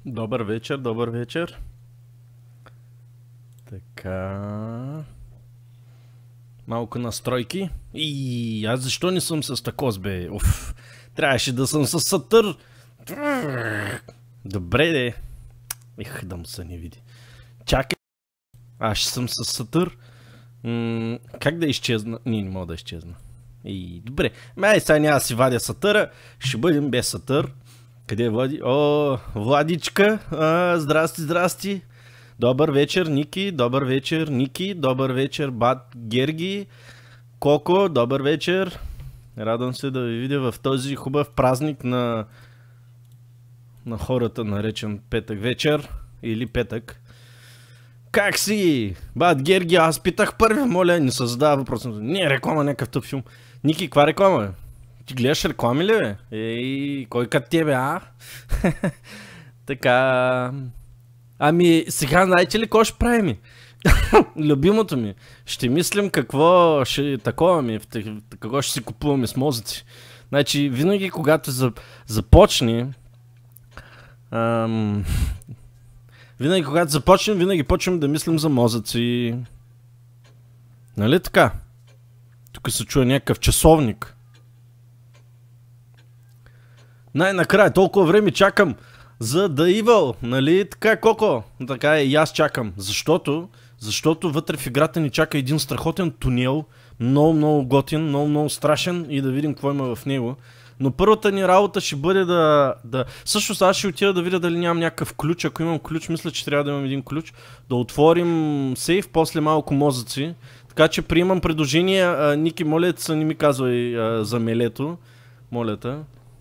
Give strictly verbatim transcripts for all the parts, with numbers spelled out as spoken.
Добър вечер, добър вечер. Така... Малко настройки. И аз защо не съм с такос, бе? Уф, трябваше да съм с сатър. Добре, де. Ех, да му се не види. Чакай. Аз ще съм с сатър. М как да изчезна? Не, не мога да изчезна. И добре. Май сега няма да си вадя сатъра. Ще бъдем без сатър. Къде е Влади? О, Владичка. А, здрасти, здрасти. Добър вечер, Ники. Добър вечер, Ники. Добър вечер, Бат Герги. Коко, добър вечер. Радвам се да ви видя в този хубав празник на, на хората, наречен петък вечер. Или петък. Как си? Бат Герги, аз питах първи, моля, не се задава въпрос. Не, реклама, някакъв тъп филм. Ники, каква реклама? Ти гледаш реклами ли, бе? Ей, кой като тебе, а? Така... Ами, сега знаете ли какво ще правим? Любимото ми. Ще мислим какво ще такова ми, какво ще си купуваме с мозъци. Значи, винаги когато започне... Ам... Винаги когато започнем, винаги почнем да мислим за мозъци. Нали така? Тук се чуе някакъв часовник. Най-накрая, толкова време чакам за The Evil, нали така, Коко? Така е, и аз чакам. Защото, защото вътре в играта ни чака един страхотен тунел, много, много готин, много, много страшен и да видим какво има в него. Но първата ни работа ще бъде да... да... Също аз ще отида да видя дали нямам някакъв ключ. Ако имам ключ, мисля, че трябва да имам един ключ. Да отворим сейф, после малко мозъци. Така че приемам предложение. А, Ники, моля те, не ми казвай а, за мелето. Моля те.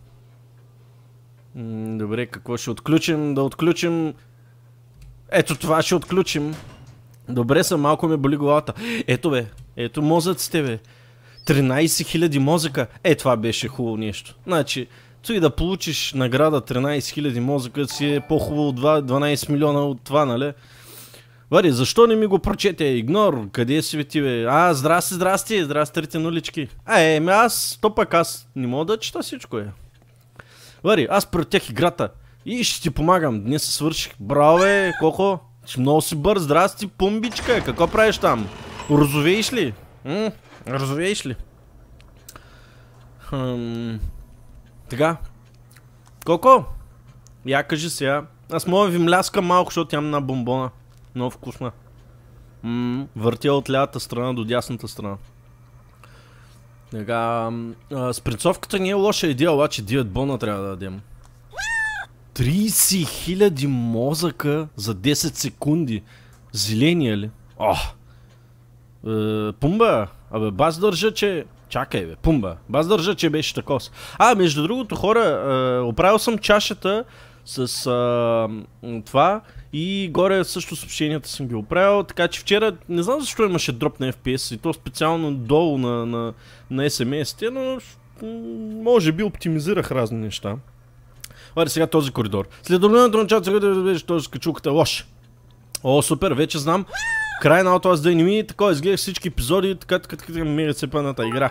Добре, какво ще отключим? Да отключим... Ето това ще отключим. Добре са, малко ме боли главата. Ето бе, ето мозъците бе. тринайсет хиляди мозъка. Е, това беше хубаво нещо. Значи, той да получиш награда тринайсет хиляди мозъка си е по-хубаво от дванайсет милиона от това, нали? Вари, защо не ми го прочете? Игнор, къде си ти бе? А, здрасти, здрасти, здрасти, нулички. А, е, ме аз, то пък аз не мога да чета всичко е. Вари, аз протех играта и ще ти помагам. Днес се свърших. Браво бе, Коко. Много си бърз. Здрасти, пумбичка. Какво правиш там? Розовееш ли? М? Розовееш ли? Хм... Така. Коко? Я кажи сега. Аз мога ви мляскам малко, защото имам една бомбона. Много вкусна. М, въртя от лявата страна до дясната страна. Така, а, спринцовката не е лоша идея, обаче девет бона трябва да дадем. трийсет хиляди мозъка за десет секунди. Зеления ли? Ох! Е, пумба! Абе, баз държа, че... Чакай бе, пумба. Баз държа, че беше такос. А, между другото, хора, е, оправил съм чашата с е, това и горе също съобщенията съм ги оправил, така че вчера не знам защо имаше дроп на Еф Пи Ес и то специално долу на, на, на Ес Ем Ес-те, но може би оптимизирах разни неща. Вари сега този коридор. След обновеното начало, сега да видиш този качулката е лош. О, супер, вече знам. Край на Outlast две ми, така изгледах всички епизоди, така така така ми рецепаната игра.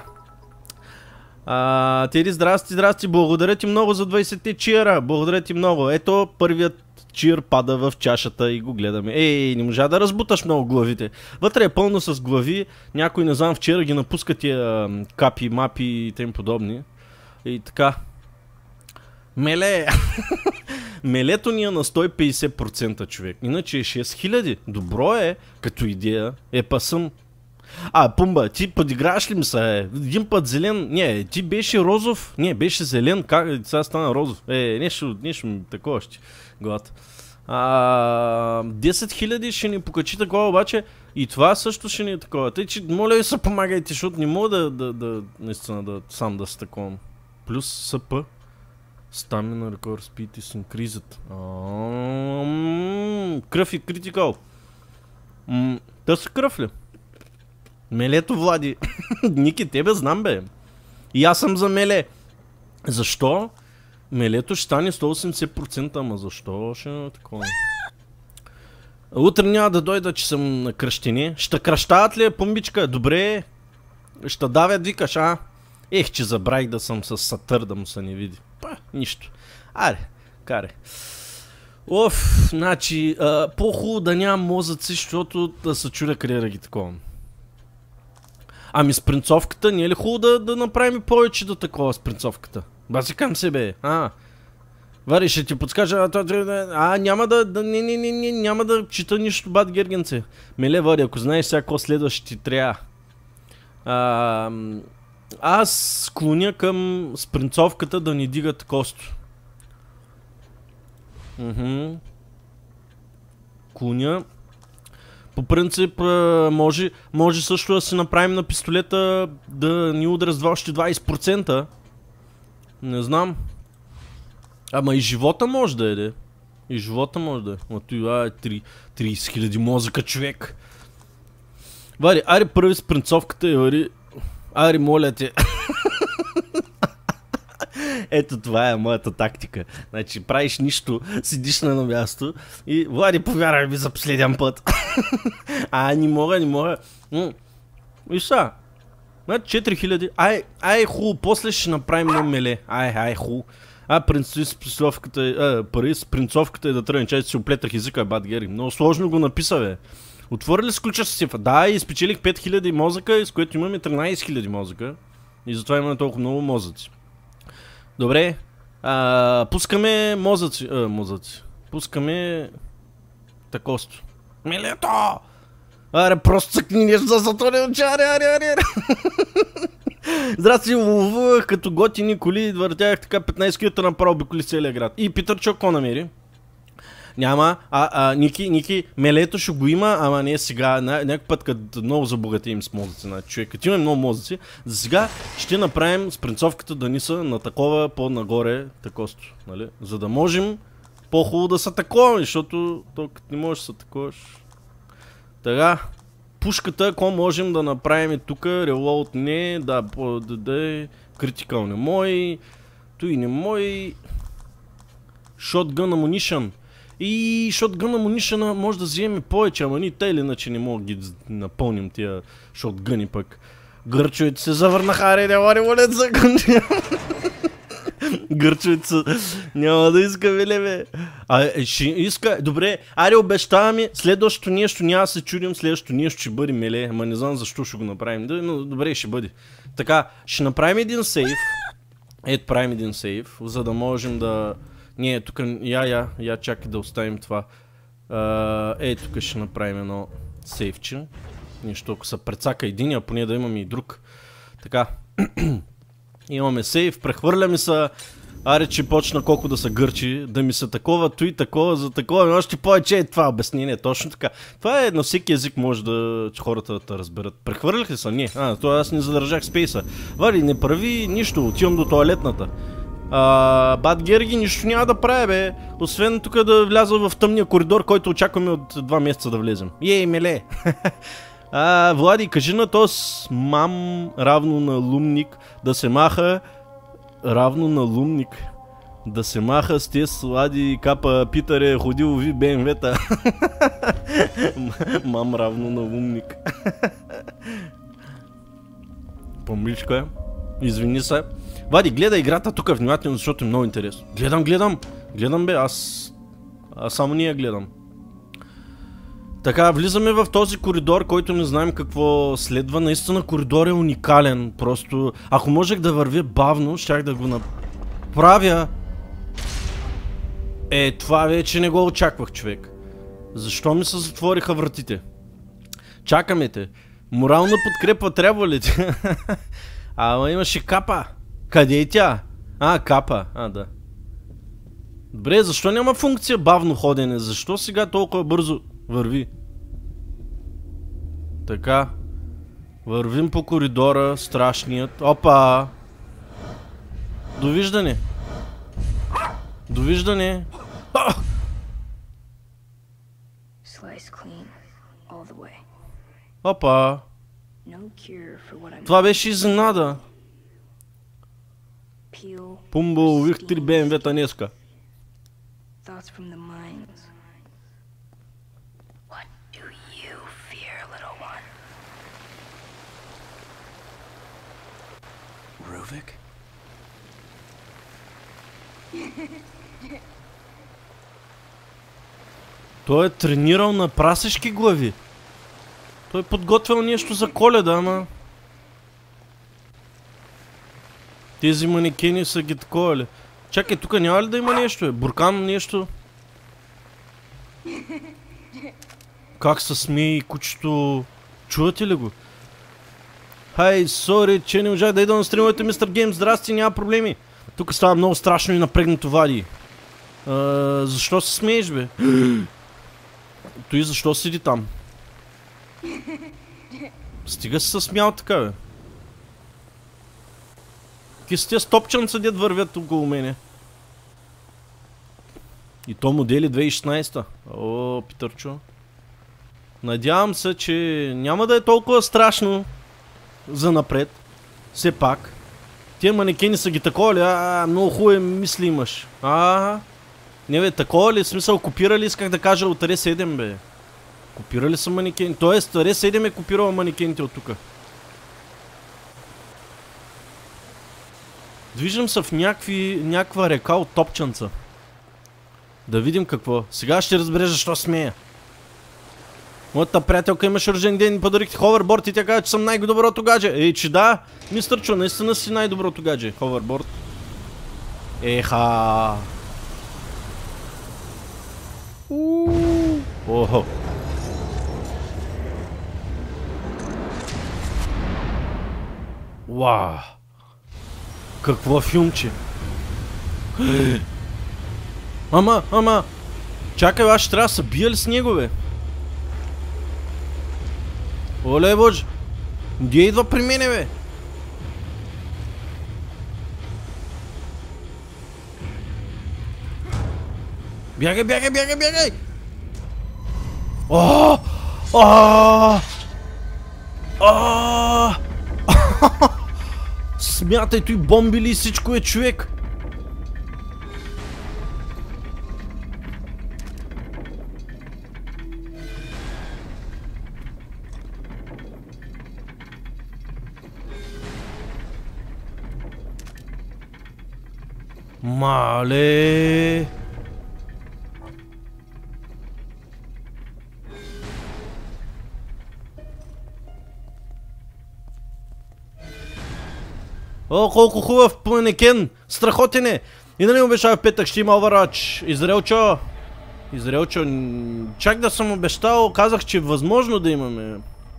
А, Теди, здрасти, здрасти, благодаря ти много за двайсетте чиера, благодаря ти много. Ето, първият чир пада в чашата и го гледаме. Ей, не можа да разбуташ много главите. Вътре е пълно с глави, някой не знам вчера ги напуска тия капи, мапи и тем подобни. И така. Меле! Мелето ни е на сто и петдесет процента, човек. Иначе е шест хиляди. Добро е, като идея. Е, па съм. А, Пумба, ти подиграваш ли ми се? Е? Един път зелен. Не, ти беше розов. Не, беше зелен. Как? Сега стана розов. Е, нещо, нещо ми такова ще. Глад. А, десет хиляди ще ни покачи такова, обаче и това също ще ни е такова. Тъй, че моля ви се помагайте, защото не мога да, да, да, наистина да, сам да се таковам. Плюс СП. Stamina record speed is increased. Кръв и критикал. Та са кръв ли? Мелето, Влади. Ники, тебе знам бе. И аз съм за меле. Защо? Мелето ще стане сто и осемдесет процента, ама защо ще е такова? Утре няма да дойда, че съм на кръщене. Ще кръщават ли е, Пумбичка? Добре. Ще давят, викаш, а? Ех, че забравих да съм с сатър, да му се не види. Па, нищо. Аре, каре. Оф, значи, а, по-хубаво да нямам мозъци, защото да се чудя къде да ги такова. Ами с принцовката, не е ли хубаво да, да направим повече до такова с принцовката? Базикам се, бе. А, Вари, ще ти подскажа, а, а, а няма да, да, не, не, не, не, няма да чита нищо, бат Гергенце. Меле, Вари, ако знаеш сега какво следващо ти трябва. А, аз склоня към спринцовката да ни дигат косто. Мхм. Клоня. По принцип, може, може също да си направим на пистолета да ни удря с още двайсет процента. Не знам. Ама и живота може да е, де. И живота може да е. Ма това е трийсет хиляди мозъка, човек. Вари, ари първи с принцовката и вари. Ари, моля те. Ето това е моята тактика. Значи правиш нищо, седиш на едно място и Влади, повярвай ми за последен път. А, не мога, не мога. Виж са. Значи четири хиляди. Ай, ай хубаво, после ще направим на меле. Ай, ай хубаво. А, принцовката с принцовката, а, пари с принцовката и да тръгне. Чай си оплетах езика, бат Гери. Много сложно го написа, бе. Отвори ли сключа с сифа? Да, и спечелих пет хиляди мозъка, с което имаме тринайсет хиляди мозъка. И затова имаме толкова много мозъци. Добре. А, пускаме мозъци. А, мозъци. Пускаме такосто. Милето! Аре, просто цъкни нещо за затворен очи. Аре, аре, аре. Здрасти, ловувах като готини коли, въртях така петнайсет километра направо би коли целия град. И Питър Чо, какво намери? Няма, а, а, Ники, Ники, мелето ще го има, ама не сега, някакъв път като много забогатеем с мозъци на човек, като имаме много мозъци, за сега ще направим спринцовката да ни са на такова по-нагоре такосто, нали? За да можем по-хубаво да са такова, защото то като не можеш да са таковаш. Така, пушката, ако можем да направим тук, релоуд не, да, по, да, да, критикал не мой, той не мой, shotgun ammunition. И shotgun ammunition може да вземем повече, ама ни тъй или иначе не мога да ги напълним тия шотгъни пък. Гърчовете се завърнаха, аре, не вари, молят за кънче. Гърчовете се няма да иска, веле, бе. А, ще иска, добре, аре, обещаваме, следващото нещо няма да се чудим, следващото нещо ще бъде, меле, ама не знам защо ще го направим, но добре, ще бъде. Така, ще направим един сейф, ето правим един сейф, за да можем да... Не, тук, я, я, я чакай да оставим това. Ей, тук ще направим едно сейфче. Нищо, ако се прецака един, а поне да имаме и друг. Така. Имаме сейф, прехвърляме се. Аре, че почна колко да се гърчи, да ми се такова, той такова, за такова, но още повече е това обяснение, точно така. Това е на всеки език може да хората да те разберат. Прехвърлях ли са? Не. А, това аз не задържах спейса. Вали, не прави нищо, отивам до тоалетната. Uh, Бат Герги нищо няма да прави, бе. Освен тук да вляза в тъмния коридор, който очакваме от два месеца да влезем. Ей, меле! uh, Влади, кажи на този мам равно на лумник да се маха равно на лумник да се маха с тез Влади капа Питъре ходил ви БМВ-та. Мам равно на лумник. Помличка е. Извини се. Вади, гледай играта тук внимателно, защото е много интересно. Гледам, гледам. Гледам, бе, аз... Аз само ние гледам. Така, влизаме в този коридор, който не знаем какво следва. Наистина коридор е уникален. Просто, ако можех да вървя бавно, щях да го направя. Е, това вече не го очаквах, човек. Защо ми се затвориха вратите? Чакаме те. Морална подкрепа трябва ли ти? Ама имаше капа. Къде е тя? А, капа. А, да. Добре, защо няма функция бавно ходене? Защо сега толкова бързо върви? Така. Вървим по коридора, страшният. Опа! Довиждане! Довиждане! А! Опа! Това беше изненада. Пумба, лових три БМВ-та днеска. Ruvik? Той е тренирал на прасешки глави. Той е подготвил нещо за Коледа, ама... Тези манекени са ги такова ли? Чакай, тук няма ли да има нещо, е? Буркан нещо? Как се смее и кучето... Чувате ли го? Хай, сори, че не можах да ида на стримовете, мистер Гейм. Здрасти, няма проблеми. Тук става много страшно и напрегнато, Вади. А, защо се смееш, бе? Той защо седи там? Стига се смял така, бе. Какви са тия стопчанца, дед вървят около мене? И то модели две хиляди и шестнадесета. О, Питърчо. Надявам се, че няма да е толкова страшно за напред. Все пак. Тия манекени са ги такова ли? А, много хубави мисли имаш. А, не бе, такова ли? В смисъл, копирали, исках да кажа от Ар Ес седем, бе. Копирали са манекени. Тоест, Ар Ес седем е копирала манекените от тука. Движим се в някакви, някаква река от топчанца. Да видим какво. Сега ще разбереш защо смея. Моята приятелка имаше рожден ден и подарих ховерборд и тя каза, че съм най-доброто гадже. Ей, че да, мистер Чо, наистина си най-доброто гадже. Ховерборд. Еха. Ууу. Охо. Уау. Какво филмче? Ама, ама. Чакай, аз ще трябва да се бия ли с него, бе? Оле, боже. Где идва при мене, бе? Бягай, бягай, бягай, бягай! О! О! О! Смятай, той бомбили и всичко е, човек. Мале. О, колко хубав манекен! Страхотен е! И да не обещава в петък, ще има Overwatch. Израелчо. Израелчо. Чак да съм обещал, казах, че е възможно да имаме.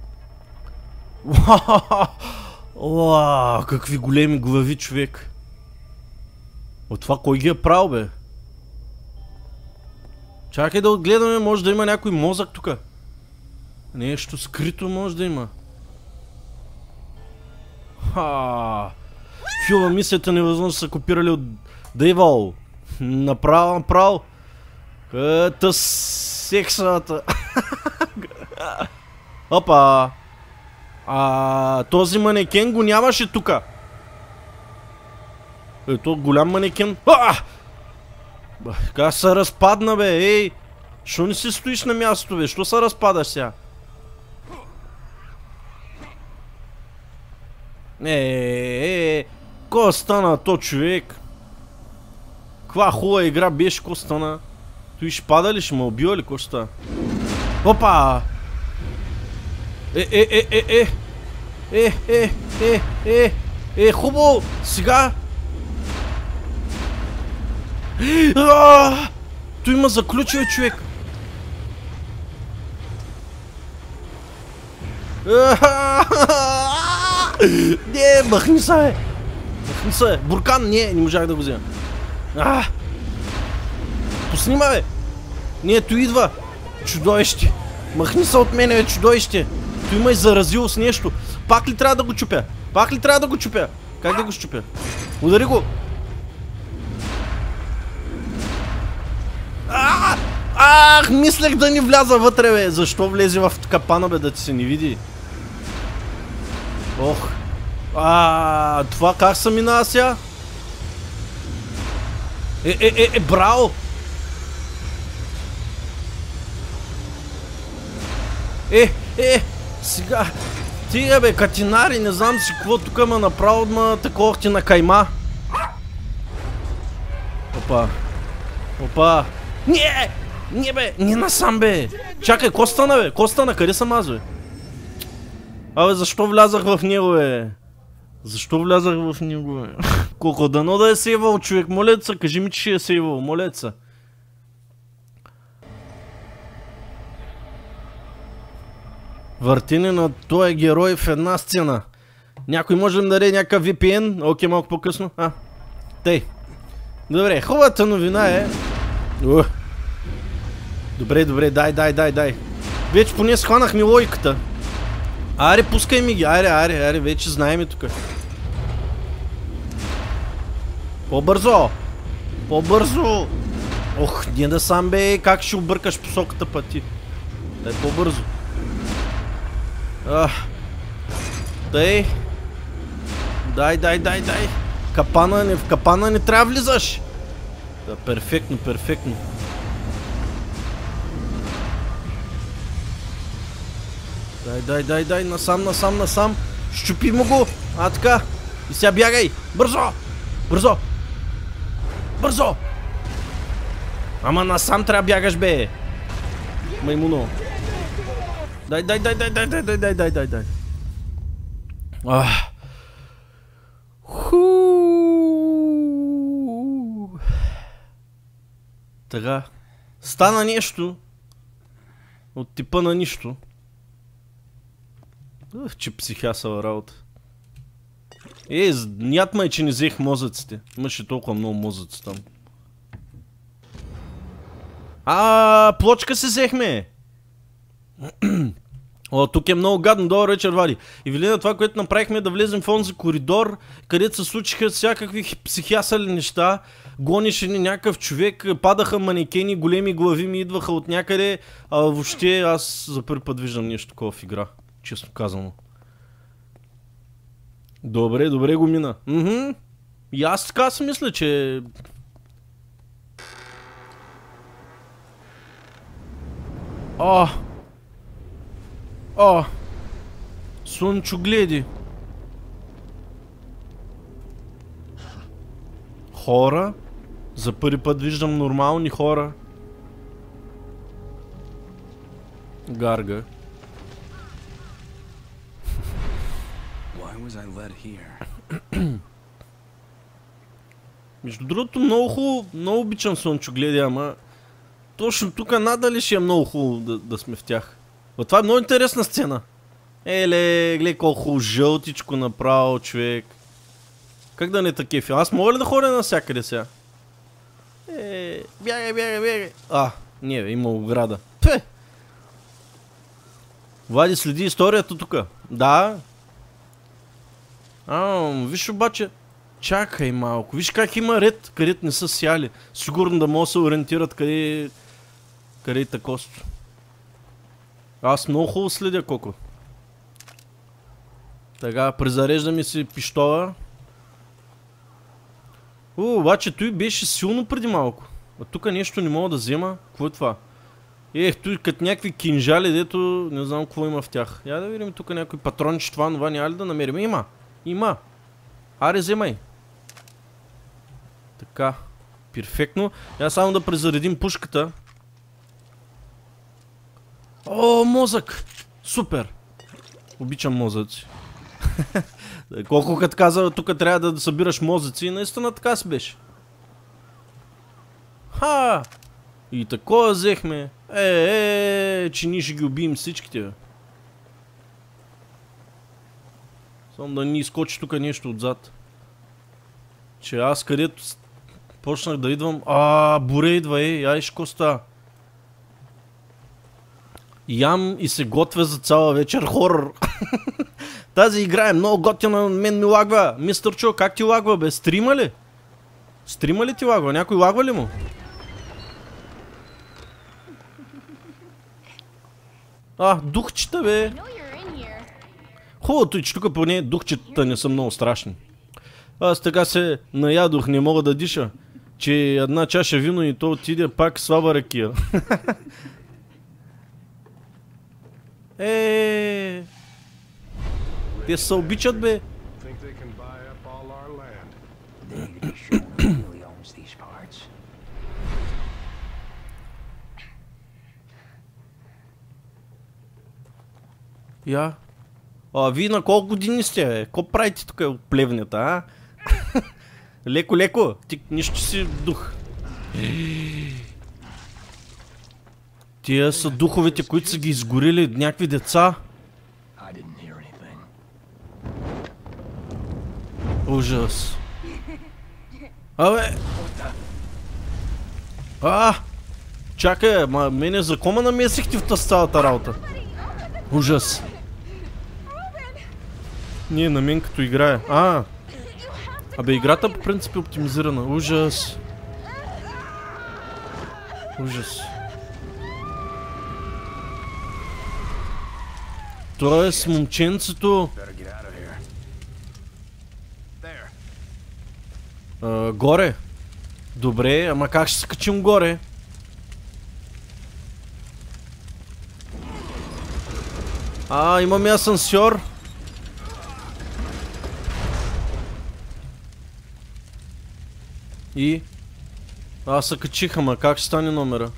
Уау, какви големи глави, човек. От това кой ги е правил, бе? Чакай да отгледаме, може да има някой мозък тука. Нещо скрито може да има. Ха. Филма мисията невъзможно са копирали от Дейвол. Направо, направо. Ето сексата. Опа. А, този манекен го нямаше тука. Ето голям манекен. А! Как се разпадна, бе, ей! Що не си стоиш на мястото, бе? Що се разпадаш сега? Еее, ко стана то, човек? Каква хубава игра беше, ко стана? Той ще пада ли, ще ме убива ли, ко ще става? Опа! Е, е, е, е, е! Е, е, е, е! Е, хубаво! Сега! Аааа! Той има заключил, човек! Не, махни се, бе! Махни се, бе! Буркан, не, не можах да го взема. Ааа! Поснима, бе! Не, той идва! Чудовище! Махни се от мене, бе, чудовище! Той ме е заразил с нещо! Пак ли трябва да го чупя? Пак ли трябва да го чупя? Как да го щупя? Удари го! Ааа! Ах, мислех да ни вляза вътре, бе! Защо влезе в капана, бе, да ти се не види? Ох! Ааа, това как се минава сега? Е, е, е, е, браво! Е, е, сега... Тига, бе, катинари, не знам си какво тук ма направо, ма такова ти на кайма. Опа. Опа. Не! Не бе, не насам бе. Чакай, ко стана бе? Ко стана? Къде съм аз бе? Абе, защо влязах в него бе? Защо влязах в него бе? Колко дано да е сейвал човек, моля се, кажи ми, че ще е сейвал, моля се. Въртине на този герой в една сцена. Някой може да ми даде някакъв ви пи ен? Окей, малко по-късно. А, тъй. Добре, хубавата новина е... Ух. Добре, добре, дай, дай, дай, дай. Вече поне схванахме логиката. Аре, пускай ми ги, аре, аре, аре, вече знаем и тук. По-бързо! По-бързо! Ох, не да сам бе, как ще объркаш посоката пъти? Дай по-бързо. Ах. Дай. Дай, дай, дай, дай. Капана, не, в капана не трябва влизаш. Да, перфектно, перфектно. Дай, дай, дай, дай, насам, насам, насам. Щупи му го. А, така. И сега бягай. Бързо. Бързо. Бързо. Ама насам трябва да бягаш, бе. Маймуно. Дай, дай, дай, дай, дай, дай, дай, дай, дай, дай, дай. Ах. Ху. Така. Стана нещо. От типа на нищо. Ух, че психясала работа. Е, нят май, че не взех мозъците. Имаше толкова много мозъци там. А, плочка се взехме! О, тук е много гадно. Добър вечер, Вади. И Велина, това, което направихме, да влезем в онзи коридор, където се случиха всякакви психясали неща. Гонеше ни някакъв човек, падаха манекени, големи глави ми идваха от някъде. А въобще аз за първи път виждам нещо такова в игра. Честно казано. Добре, добре го мина. Мхм. И аз така си мисля, че... О! О! Слънчо гледи. Хора? За първи път виждам нормални хора. Гарга. Между другото, много хубаво, много обичам слънчогледи, ама точно тук надали ще е много хубаво да, да сме в тях. Но това е много интересна сцена. Еле, гледай колко хубаво жълтичко направо, човек. Как да не такефи? Аз мога ли да ходя навсякъде сега? Е, бягай, бягай, бягай. А, не, има ограда. Пе! Влади следи историята тук. Да. А, виж обаче. Чакай малко. Виж как има ред, където не са сяли. Сигурно да могат да се ориентират къде, къде е такосто. Аз много хубаво следя, Коко. Така, презареждаме си пиштола. О, обаче той беше силно преди малко. А тук нещо не мога да взема. Какво е това? Ех, той като някакви кинжали, дето не знам какво има в тях. Я да видим тук някой патронче, това, това няма ли да намерим? Има! Има! Аре, вземай! Така, перфектно. Я само да презаредим пушката. О, мозък! Супер! Обичам мозъци. Колко като каза, тук трябва да събираш мозъци, наистина така си беше. Ха! И такова взехме. Е, е, е, че ние ще ги убием всичките, бе. Само да ни изкочи тук нещо отзад. Че аз където почнах да идвам... А, буре идва, е, я иш коста. Ям и се готвя за цяла вечер хорър. Тази игра е много готина, мен ми лагва. Мистер Чо, как ти лагва, бе? Стрима ли? Стрима ли ти лагва? Някой лагва ли му? А, духчета, бе. Хубавото е, че тук поне духчетата не са много страшни. Аз така се наядох, не мога да диша, че една чаша вино и то отиде пак слаба ракия. Е, те се обичат, бе. Я. А, вие на колко години сте, бе? Ко правите тук от плевнята, а? Леко, леко, ти нищо си дух. Тия са духовете, които са ги изгорили, някакви деца. Ужас. Абе! А! Чакай, ма мене за кома намесихте в тази цялата работа. Ужас. Не, на мен като играе. А! Абе, играта по принцип е оптимизирана. Ужас. Ужас. Тоест, момченцето... А, горе. Добре, ама как ще се качим горе? А, имаме асансьор. И? Аз се качих, ама как ще стане номера?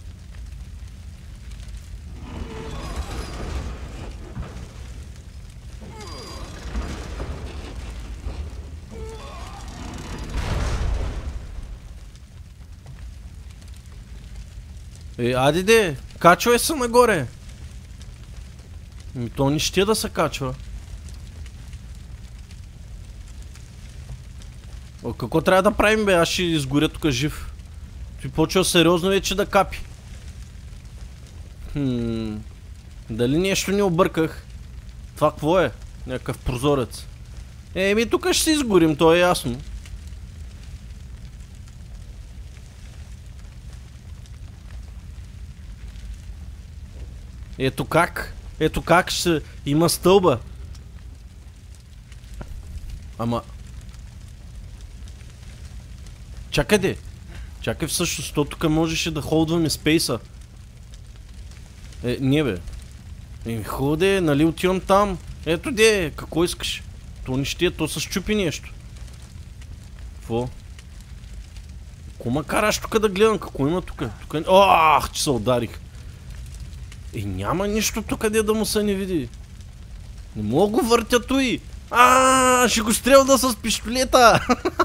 Е, ади де, качвай се нагоре. Ми то не ще да се качва. О, какво трябва да правим, бе? Аз ще изгоря тук жив. Той почва сериозно вече да капи. Хм... Дали нещо не обърках? Това какво е? Някакъв прозорец. Еми, тук ще се изгорим, то е ясно. Ето как? Ето как ще има стълба. Ама... Чакай де. Чакай всъщност, то тук можеше да холдваме спейса. Е, не бе. Е, ходе, нали отивам там. Ето де, какво искаш? То не ще е, то се щупи нещо. Какво? Ко ма караш тук да гледам? Какво има тук? Тук... Ах, че се ударих. Е, няма нищо тук, къде да му се не види. Не мога го въртя той. А, ще го стрелна с пистолета.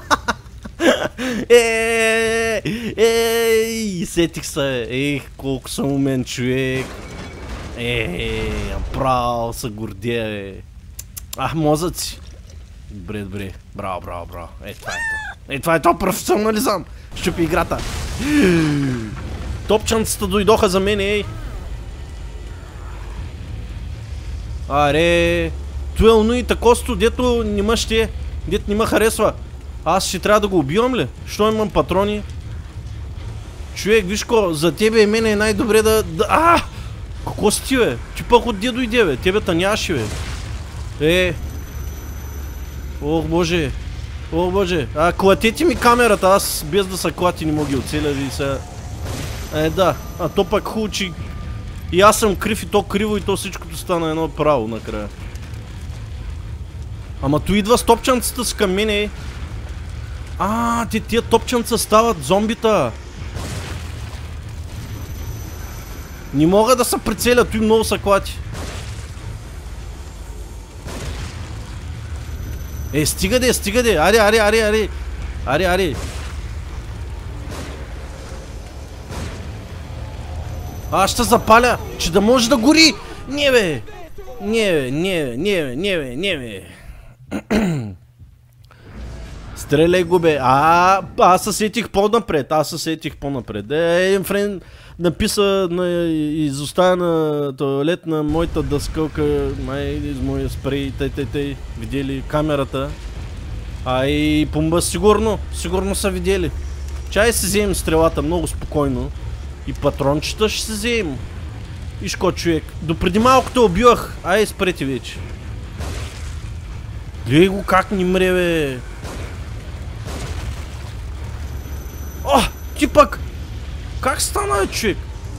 Ей, ей, сетих се. Ех, колко съм умен човек. Ей, право се гордея, бе. Ах, мозъци. Добре, добре. Браво, браво, браво. Е, това е то. Е, това е то професионализъм. Щупи играта. Топчанцата дойдоха за мен, ей. Аре, той е оно и такосто, дето нима ще, дето нима харесва. Аз ще трябва да го убивам ли? Що имам патрони? Човек, виж ко, за тебе и мене е най-добре да... да... А! Какво си ти, бе? Ти пък отде дойде, бе? Тебе та нямаше, бе. Е! Ох, боже! Ох, боже! А, клатете ми камерата, аз без да са клати не мога ги оцеля и сега... Е, да. А то пък хубаво, че... И аз съм крив и то криво и то всичкото стана едно право накрая. Ама то идва с топчанцата с към мене. А, те тия топчанца стават зомбита. Не мога да се прицеля, той много са клати. Е, стига де, стига де, аре, аре, аре, аре. Аре, аре. Аз ще запаля, че да може да гори. Не бе. Не бе, не бе, не бе, не бе, не бе. Стреляй го, бе. А, аз се сетих по-напред, аз се сетих по-напред. Е, един френд написа на изоставя на тоалет на моята дъскалка, май из моя спрей, тъй, тъй, тъй, видели камерата. А и помба сигурно, сигурно са видели. Чай си вземем стрелата много спокойно. И патрончета ще се вземем. Виж ко, човек. Допреди малко те убивах. Ай, спрете вече. Гледай го как ни мре, бе. О, ти пък. Как стана, бе, човек?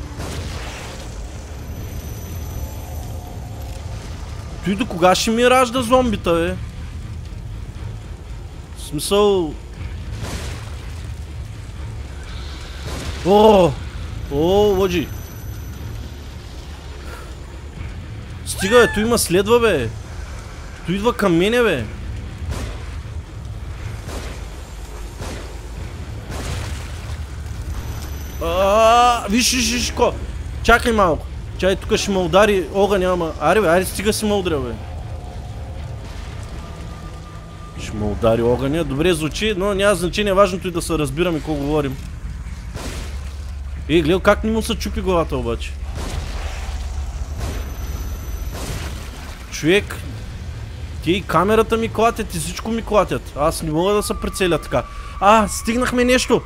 Той до кога ще ми ражда зомбита, бе? В смисъл... О! О, лъджи! Стига, бе, той има следва, бе. Той идва към мене, бе. Аааа, виж, виж, виж, ко. Чакай малко. Чай, тук ще ме удари огън, няма. Аре, бе, аре, стига си ме удря, бе. Ще ме удари огъня. Добре звучи, но няма значение. Важното е да се разбираме какво говорим. Ей, гледай как не му се чупи главата обаче. Човек, ти и камерата ми клатят и всичко ми клатят. Аз не мога да се прицеля така. А, стигнахме нещо.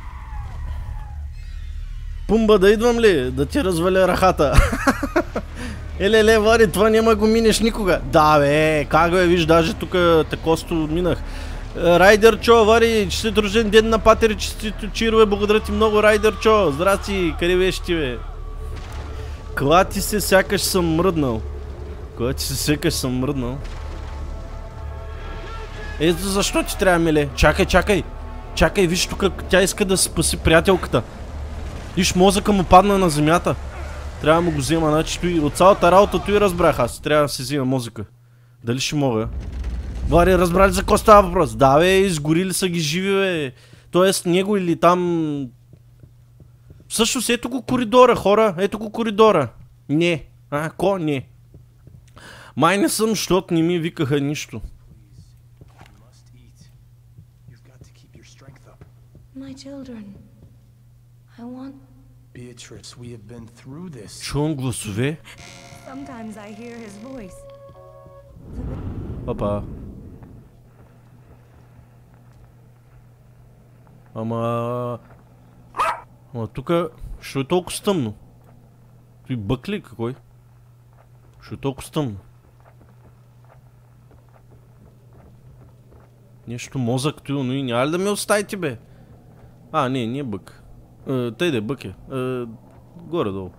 Пумба, да идвам ли? Да ти разваля рахата. Еле, ле, Вари, това няма го минеш никога. Да, бе, как бе, виж, даже тук такосто минах. Райдерчо, Вари, честит рожден ден на патери, честито чирове, благодаря ти много, Райдерчо. Здрасти, къде беше ти, бе? Клати се, сякаш съм мръднал. Клати се, сякаш съм мръднал. Ето защо ти трябва, миле. Чакай, чакай. Чакай, виж тук, тя иска да спаси приятелката. Виж, мозъка му падна на земята. Трябва да му го взема, значи той, от цялата работа той разбрах аз. Трябва да си взема мозъка. Дали ще мога? Вари, разбрали за какво става въпрос? Да, бе, изгорили са ги живи, бе. Тоест, него или там... Всъщност, ето го коридора, хора. Ето го коридора. Не. А, ко? Не. Май не съм, защото не ми викаха нищо. My children. I want... Beatrice, we have been through this. Чувам гласове. Sometimes I hear his voice. Папа. Ама... Ама тука... Що е толкова стъмно? Той бък ли какой? Що е толкова стъмно? Нещо мозък той, но и няма ли да ме оставите, бе? А, не, не е бък. Е, тъй да е бък е. Е, горе-долу.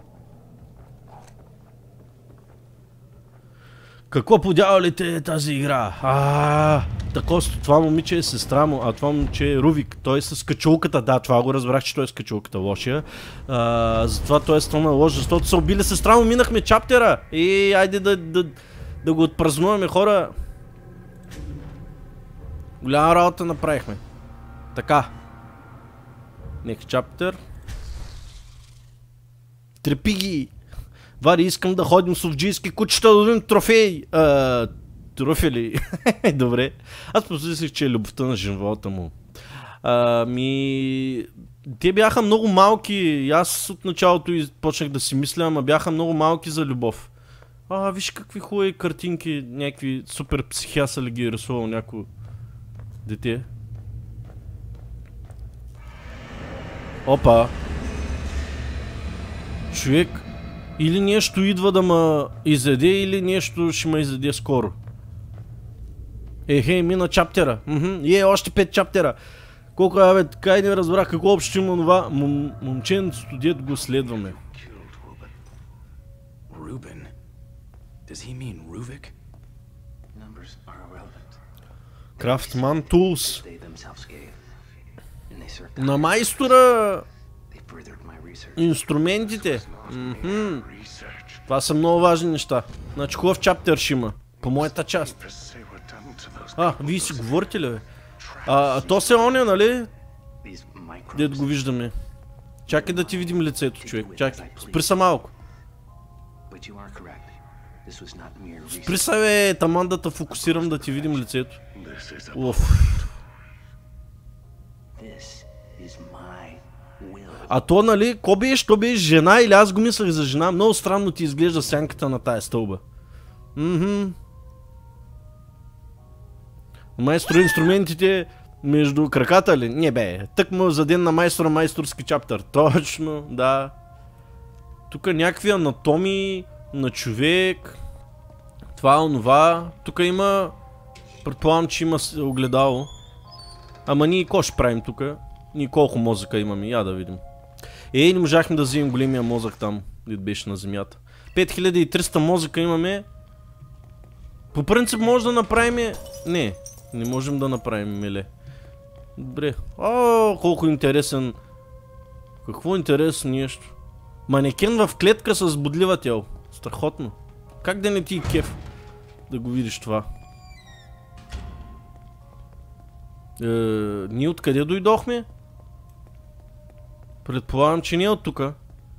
Какво подявалите е тази игра? Ааа, такосто, това момиче е сестра му, а това момиче е Рувик. Той е с качулката, да, това го разбрах, че той е с качулката лошия. А, затова той е станал лош, защото са убили сестра му, минахме чаптера. И айде да, да, да го отпразнуваме, хора. Голяма работа направихме. Така. Next chapter. Трепи ги! Вари, искам да ходим с овджийски кучета да дадим трофей! А, трофели. Добре. Аз помислих, че е любовта на живота му. А, ми... Те бяха много малки. И аз от началото почнах да си мисля, ама бяха много малки за любов. А, виж какви хубави картинки. Някакви супер психиаса ли ги е рисувал някой дете. Опа. Човек. Или нещо идва да ме изяде, или нещо ще ме изяде скоро. Ехей, мина чаптера. Мхм. Е, още пет чаптера. Колко е, бе, така и не разбрах какво общо има това. Мом, момченцето дед го следваме. Ruben? Does he mean Ruvik? Numbers are irrelevant. Craftman Tools. They themselves gave. And they served На майстора They furthered my research. инструментите. Мхм. Това са много важни неща. Значи хубав чаптер ще има. По моята част. А, вие си говорите ли, бе? А, то се оня, нали? These microbes. Дед го виждаме. Чакай да ти видим лицето, човек. Чакай. Спри са малко. But you are correct. This was not mere research. Спри са, бе, таман да те фокусирам да ти видим лицето. Уф. This is my will. А то, нали, ко беше? То беше жена или аз го мислех за жена? Много странно ти изглежда сянката на тая стълба. Мхм. Майстор инструментите между краката ли? Не, бе. Тък му за ден на майстора майсторски чаптър. Точно, да. Тук някакви анатомии на човек. Това, онова. Тук има... Предполагам, че има огледало. Ама ние какво ще правим тук? Ние колко мозъка имаме? Я да видим. Ей, не можахме да вземем големия мозък там, дето беше на земята. пет хиляди и триста мозъка имаме. По принцип може да направим... Не, не можем да направим, миле. Добре. О, колко интересен... Какво интересно нещо. Манекен в клетка с бодлива тел. Страхотно. Как да не ти е кеф да го видиш това? Е, ние откъде дойдохме? Предполагам, че не е от тука.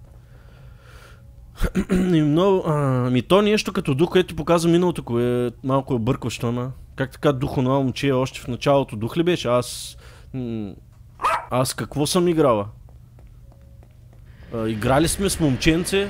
Много, а, ми то нещо като дух, което ти показва миналото, кое е малко е бъркващо, ама. Как така дух онова момче е още в началото? Дух ли беше? Аз... Аз какво съм играла? А, играли сме с момченце.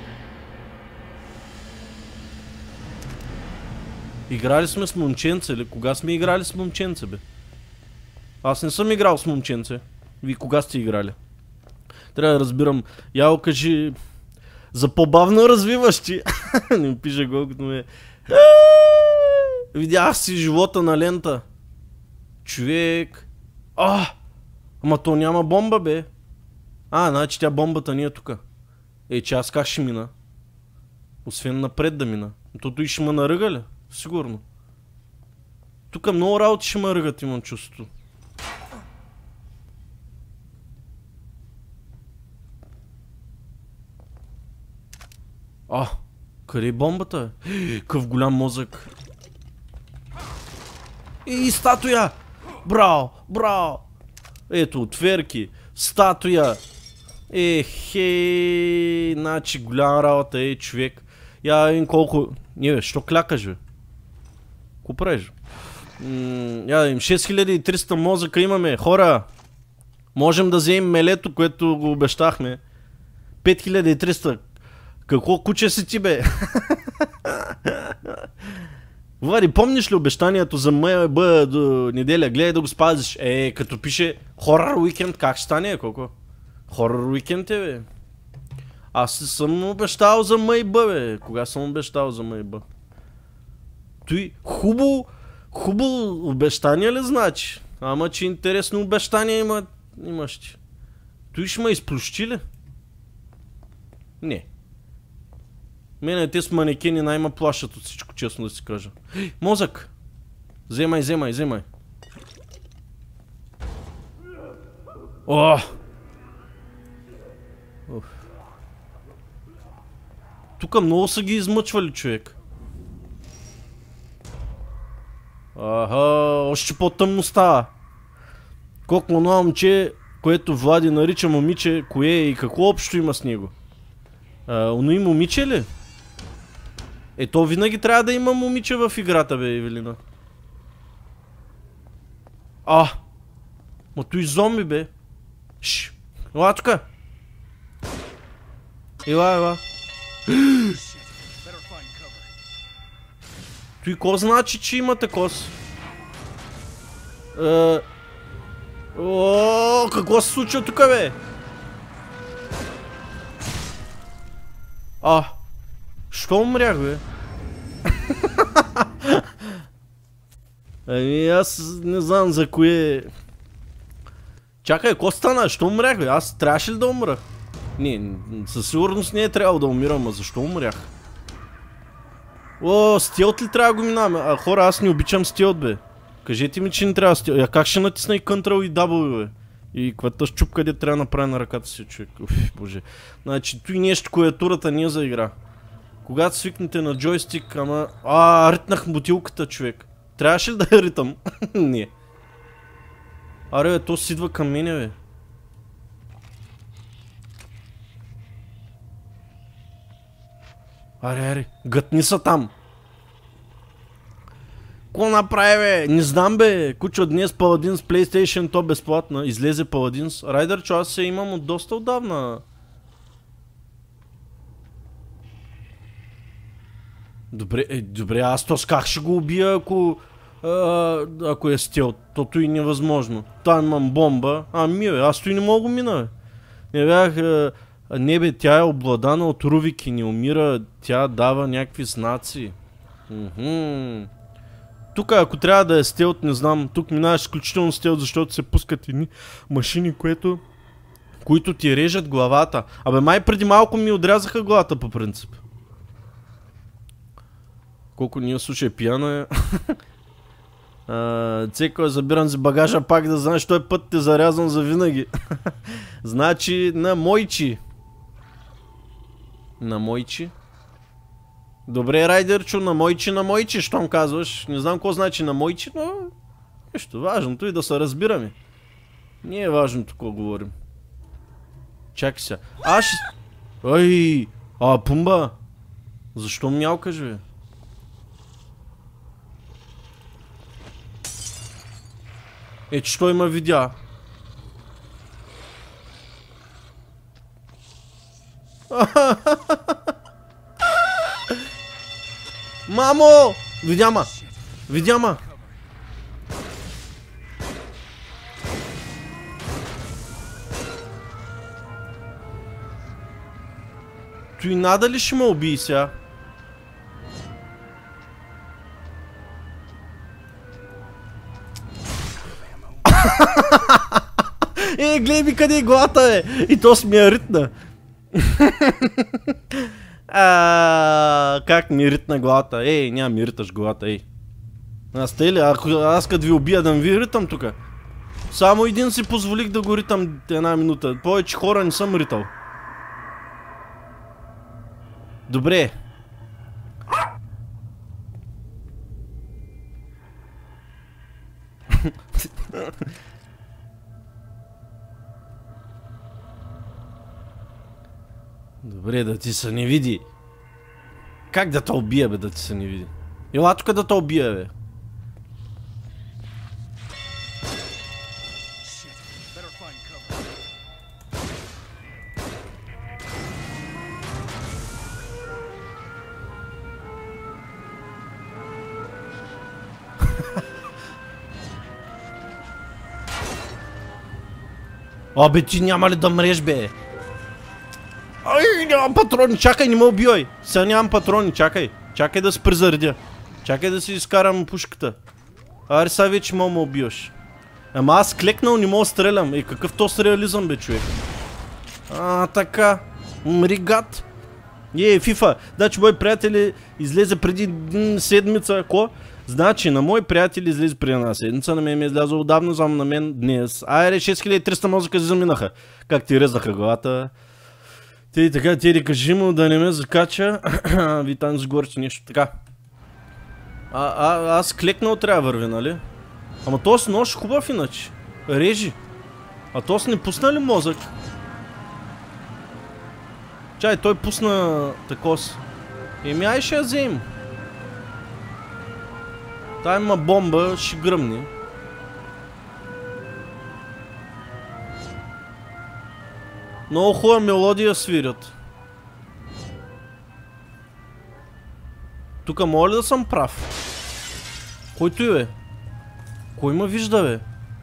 Играли сме с момченце, или кога сме играли с момченце, бе? Аз не съм играл с момченце. Вие кога сте играли? Трябва да разбирам. Яо, кажи... За по-бавно развиващи. Не ми пише колкото ме... Видях си живота на лента. Човек. А! Ама то няма бомба, бе. А, значи тя бомбата не е тука. Е, че аз как ще мина? Освен напред да мина. Тото и ще ме наръга ли? Сигурно. Тука много работи ще ме ръгат, имам чувството. А, къде е бомбата? Къв голям мозък. И статуя! Браво, браво! Ето, отверки, статуя. Ехей, значи голяма работа, ей, човек. Я видим колко... Не бе, що клякаш, бе? Ко правиш? Я видим, шест хиляди и триста мозъка имаме, хора. Можем да вземем мелето, което го обещахме. пет хиляди и триста. Какво куче си ти, бе? Влади, помниш ли обещанието за МБ до неделя? Гледай да го спазиш. Е, като пише Horror Weekend, как ще стане, колко? Horror Weekend е, бе. Аз не съм обещал за МБ, бе. Кога съм обещал за МБ? Той хубаво, хубаво обещание ли значи? Ама че интересно обещание има, имаш ти. Той ще ме изплющи ли? Не. Мене те с манекени най-ма плашат от всичко, честно да си кажа. Мозък! Вземай, вземай, вземай. О! Тука много са ги измъчвали, човек. Аха, още по-тъмно става. Колко онова момче, което Влади нарича момиче, кое е и какво общо има с него? А, оно и момиче ли? Е, то винаги трябва да има момиче в играта, бе, Евелина. А! Ма той зомби, бе. Шш! Ела тука! Ела, ела. Той ко значи, че има такос? Е... О, какво се случва тука, бе? А! Що умрях, бе? Ами аз не знам за кое... Чакай, какво стана? Що умрях, бе? Аз трябваше ли да умра? Не, със сигурност не е трябвало да умирам, а защо умрях? О, стелт ли трябва да го минаваме? А, хора, аз не обичам стелт, бе. Кажете ми, че не трябва стелт. Я как ще натисна и Ctrl и W, бе? И каквата щуп, къде трябва да направя на ръката си, човек. Уф, боже. Значи, той нещо, клавиатурата не е за игра. Когато свикнете на джойстик, ама... А, ритнах бутилката, човек. Трябваше ли да я ритам? Не. Аре, бе, то си идва към мене, бе. Аре, аре, гътни са там. Ко направи, бе? Не знам, бе. Кучо, днес Paladins PlayStation, то безплатно. Излезе Paladins. Райдър, че аз се имам от доста отдавна. Добре, е, добре, аз то с как ще го убия, ако... А, ако е стелт, тото и невъзможно. Там имам бомба. А, ми, бе, аз то и не мога мина, бе. Не бях... А, не, бе, тя е обладана от Рувик и не умира. Тя дава някакви знаци. Мхм. Тук, ако трябва да е стелт, не знам. Тук минаваш изключително стелт, защото се пускат едни машини, което... които ти режат главата. Абе, май преди малко ми отрязаха главата, по принцип. Колко ние слушай пияно е. Цеко, забирам си багажа пак да знаеш, той път те зарязвам за винаги. Значи на Мойчи. На Мойчи. Добре, Райдерчо, на мойче, на мойче, щом казваш. Не знам какво значи на мойче, но... Нещо важното и да се разбираме. Не е важното какво говорим. Чакай сега. Аз ще... Ай! А, Пумба! Защо мялкаш, бе? Е, че той има видя. Мамо! Видя ма! Видя ма! Той надали ще ме убий сега? Е, гледай ми къде е главата, бе! И то с ми я ритна. А, как ми ритна главата? Ей, няма ми риташ главата, ей. Аз те ли? Ако аз като ви убия да ви ритам тука. Само един си позволих да го ритам една минута. Повече хора не съм ритал. Добре. Добре, да ти се не види. Как да те убия, бе, да ти се не види? Ела тук да те убия, бе. Абе, ти няма ли да мреш, бе? Ай, нямам патрони, чакай, не ме убивай. Сега нямам патрони, чакай. Чакай да се презаредя. Чакай да си изкарам пушката. Аре, сега вече мога ме убиваш. Ама аз клекнал, не мога стрелям. Е, какъв то реализъм, бе, човек? А, така. Мри гад. Е, FIFA. Значи, мои приятели излезе преди седмица. Ко? Значи, на мои приятели излезе преди една седмица. На мен ми е излязъл отдавна, зам на мен днес. Айре, шест хиляди и триста мозъка си заминаха. Как ти резаха главата. Те и така, те ли кажи му да не ме закача. Ви там сгорите нещо така. А, а, аз клекнал трябва върви, нали? Ама този нож хубав иначе. Режи. А този не пусна ли мозък? Чай, той пусна такос. Еми, ай ще я взем. Та има бомба, ще гръмне. Много хубава мелодия свирят. Тука мога ли да съм прав? Който и бе? Кой ме вижда, бе?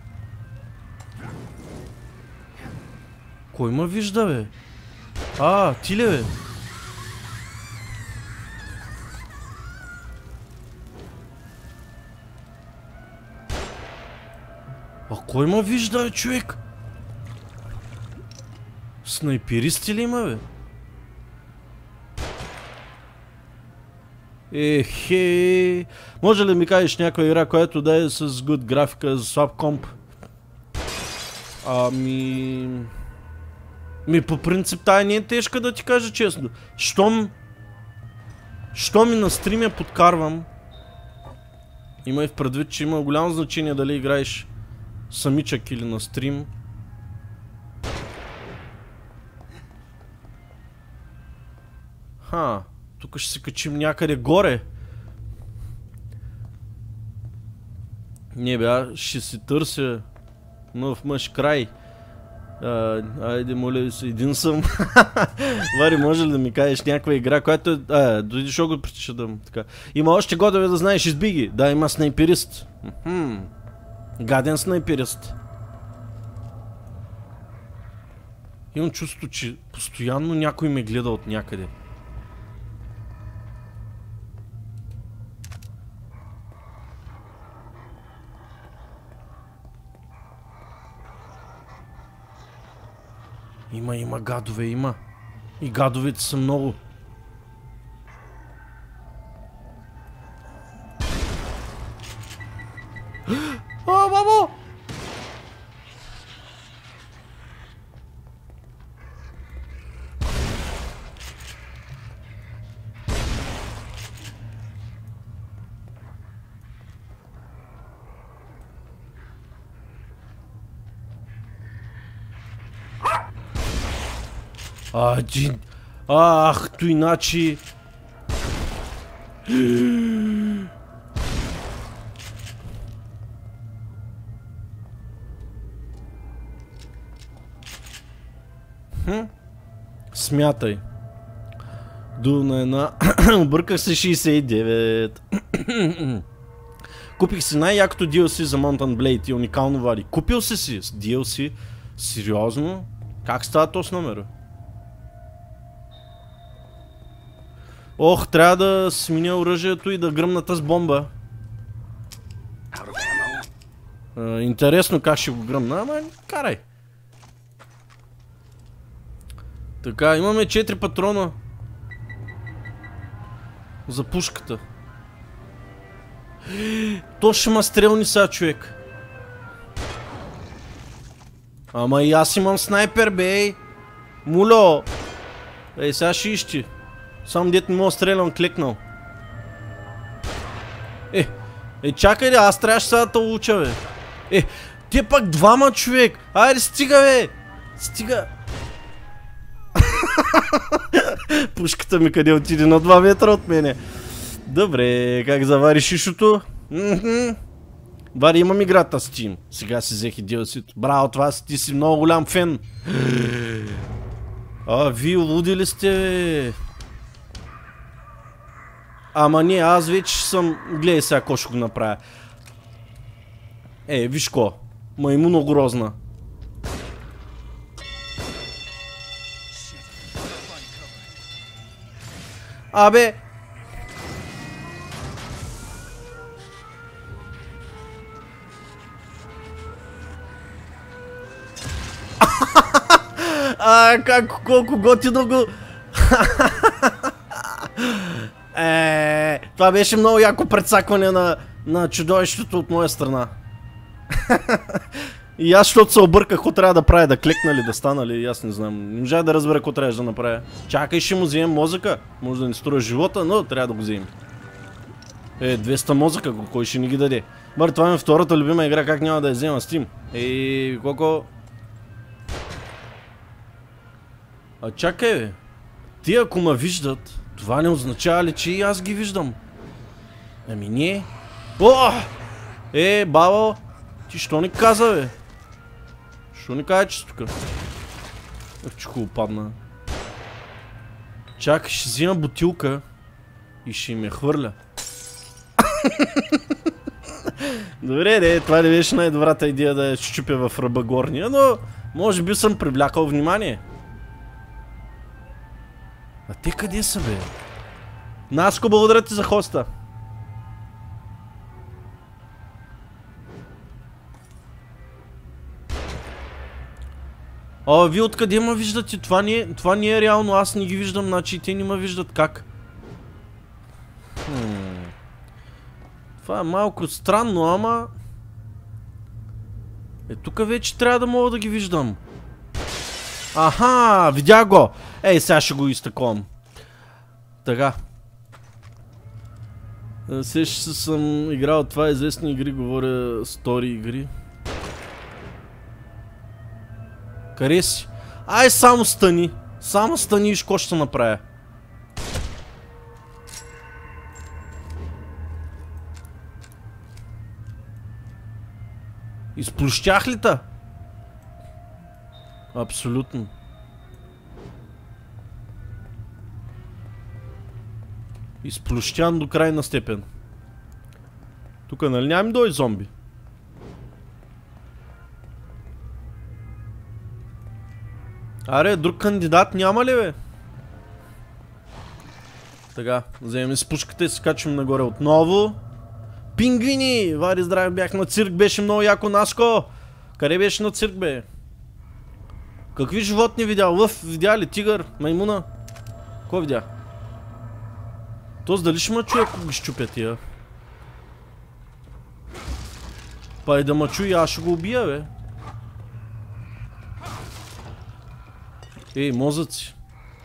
Кой ме вижда, бе? А, ти ли, бе? А кой ме вижда, бе, човек? Снайперисти ли има, бе? Ехе. Може ли да ми кажеш някаква игра, която да е с good графика, за слаб комп? Ами... Ми по принцип тая не е тежка, да ти кажа честно. Щом... Щом и на стрим я подкарвам. Имай в предвид, че има голямо значение дали играеш самичък или на стрим. Ха, тук ще се качим някъде горе. Не бе, аз ще си търся нов мъж край. А, айде, моля се, един съм. Вари, може ли да ми кажеш някаква игра, която е... А, дойди, шо го причадам. Така. Има още годове да знаеш, избиги. Да, има снайперист. Мхм. Гаден снайперист. Имам чувство, че постоянно някой ме гледа от някъде. Има, има гадове, има. И гадовете са много. А, мамо! А, един... Ах, то иначе... Хм? Смятай. Ду на една... Обърках се шейсет и девет. Купих си най-якото ди ел си за Mountain Blade и уникално вади. Купил си си с ди ел си? Сериозно? Как става този номер? Ох, трябва да сменя оръжието и да гръмна тази бомба. А, интересно как ще го гръмна, ама карай. Така, имаме четири патрона. За пушката. То ще ма стрелни са, човек. Ама и аз имам снайпер, бей. Муло. Ей, сега ще ищи. Сам дет не мога стрелям, клекнал. Е, е, чакай ли, аз трябваше сега да те уча, бе. Е, те пак двама, човек. Айде, стига, бе. Стига. Пушката ми къде отиде на два метра от мене. Добре, как завари шишото? Вари, имам играта Steam. Сега си взех и ди ел си-то. Браво, това си, ти си много голям фен. А, вие луди ли сте, бе? Ама не, аз вече съм... Гледай сега, ко ще го направя. Е, виж ко. Маймуно грозна. Абе... А, как, колко готино го... Е, това беше много яко прецакване на, на чудовището от моя страна. И аз, защото се обърках, какво трябва да правя, да клекна ли, да стана ли, аз не знам. Не можах да разбера какво трябваше да направя. Чакай, ще му вземем мозъка. Може да ни струва живота, но трябва да го вземем. Е, двеста мозъка, кой ще ни ги даде? Бър, това е втората любима игра, как няма да я взема Steam. Ей, колко... А чакай, бе. Ти ако ме виждат, това не означава ли, че и аз ги виждам? Ами не. О! Е, баба, ти що не каза, бе? Що не каза, че тук? Ах, че хубаво падна. Чакай, ще взема бутилка и ще им я хвърля. Добре, не, това не беше най-добрата идея да я щупя в ръба горния, но може би съм привлякал внимание. А те къде са, бе? Наско, благодаря ти за хоста. О, вие откъде ме виждате? Това не, е, това не е реално, аз не ги виждам, значи те не ме виждат. Как? Хм. Това е малко странно, ама... Е, тук вече трябва да мога да ги виждам. Аха, видя го! Ей, сега ще го изтъковам. Така. Сеща се съм играл това известни игри, говоря стори игри. Къде си? Ай, само стани. Само стани и какво ще направя. Изплющях ли та? Абсолютно. Изплющян до крайна степен. Тук нали нямам дой зомби? Аре, друг кандидат няма ли, бе? Така, вземем си пушката и се качвам нагоре отново. Пингвини! Вари здраве, бях на цирк, беше много яко, Наско! Къде беше на цирк, бе? Какви животни видял? Лъв видя ли? Тигър? Маймуна? Кой видя? Тоест дали ще ма чуя, ако ги щупя тия? Па и да ма чуя, аз ще го убия, бе. Ей, мозъци.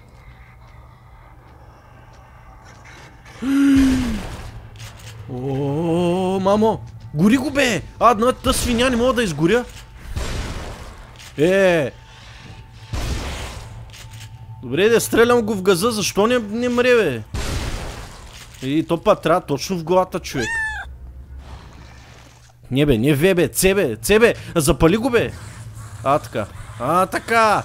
О, мамо! Гори го, бе! А, на тъс свиня не мога да изгоря. Е! Добре, да стрелям го в газа, защо не, не мре, бе? И то па трябва точно в главата, човек. Не бе, не ве бе, це бе, це бе, запали го бе. А, така. А, така.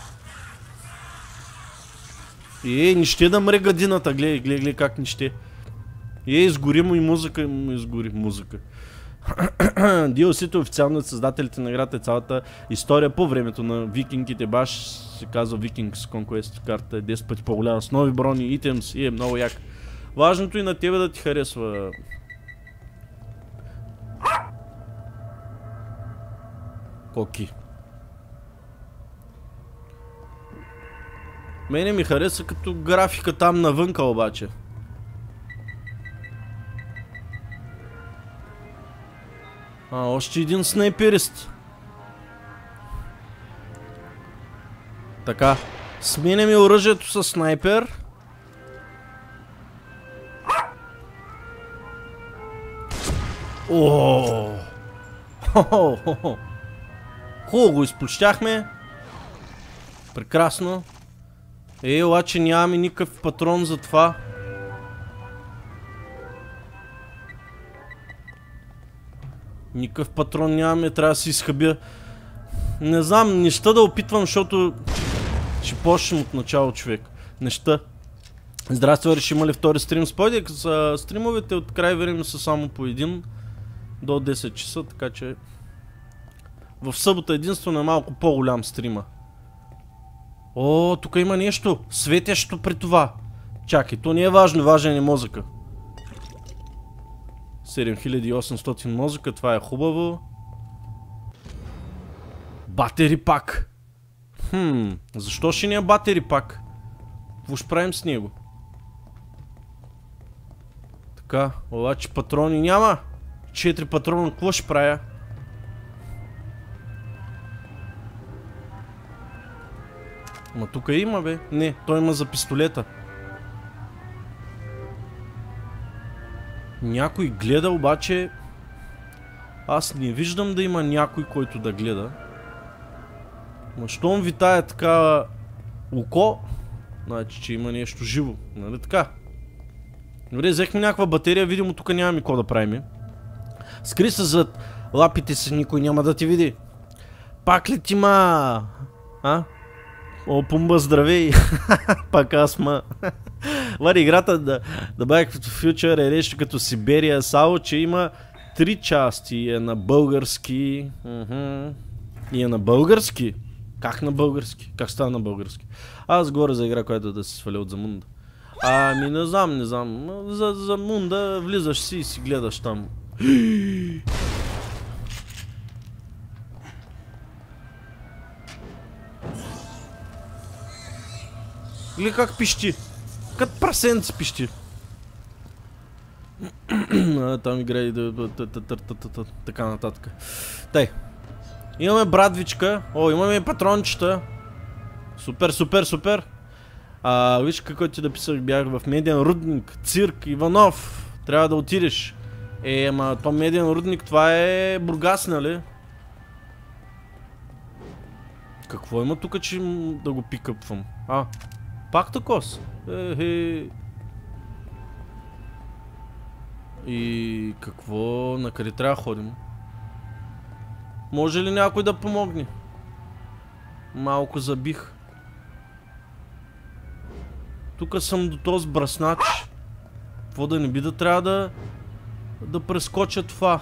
Е, не ще да мре гадината, гледай, гледай, гледай как не ще. Е, изгори му и музика, му изгори музика. ди ел си-то официално от създателите на играта е цялата история по времето на викингите, баш се казва Vikings Conquest, карта е десет пъти по-голяма, с нови брони, итемс и е много як. Важното и на тебе да ти харесва. Коки. Мене ми хареса като графика там навънка обаче. А, още един снайперист. Така. Сменяме оръжието с снайпер. Ооо. Хубаво го изпущяхме. Прекрасно. Е, обаче нямаме никакъв патрон за това. Никакъв патрон нямаме, трябва да си изхъбя. Не знам, неща да опитвам, защото ще почнем от начало, човек. Неща. Здравствуй, реши има ли втори стрим? Спойдек, за стримовете от край време са само по един до десет часа, така че в събота единствено е малко по-голям стрима. О, тук има нещо светещо при това. Чакай, то не е важно, важен е мозъка. седем хиляди и осемстотин мозъка, това е хубаво. Батери пак. Хм, защо ще не е батери пак? Какво ще правим с него? Така, обаче патрони няма. Четири патрона, какво ще правя? Ма тук има, бе. Не, той има за пистолета. Някой гледа, обаче аз не виждам да има някой, който да гледа. Ма щом витае така око, значи, че има нещо живо, нали така? Добре, взехме някаква батерия, видимо тук нямаме какво да правим. Скри се зад лапите си, никой няма да ти види. Пак ли ти ма? А? О, Пумба, здравей! Пак аз ма. Вари, играта да, да Back to Future е нещо като Сиберия, само че има три части. Е на български. Uh-huh. И е на български. Как на български? Как става на български? Аз говоря за игра, която да се сваля от Замунда. Ами не знам, не знам. За Замунда влизаш си и си гледаш там. Или как пищи? Като прасенци пищи. Там играе така нататък. Тай. Имаме брадвичка. О, имаме патрончета. Супер, супер, супер. А, виж какво ти написах, бях в Меден рудник, цирк, Иванов. Трябва да отидеш. Е, ама то Меден рудник, това е Бургас, нали? Какво има тук, че да го пикъпвам? А, пак такос. Ехе. И какво, на къде трябва да ходим? Може ли някой да помогне? Малко забих. Тук съм до този бръснач. Какво да не би да трябва да да прескоча това?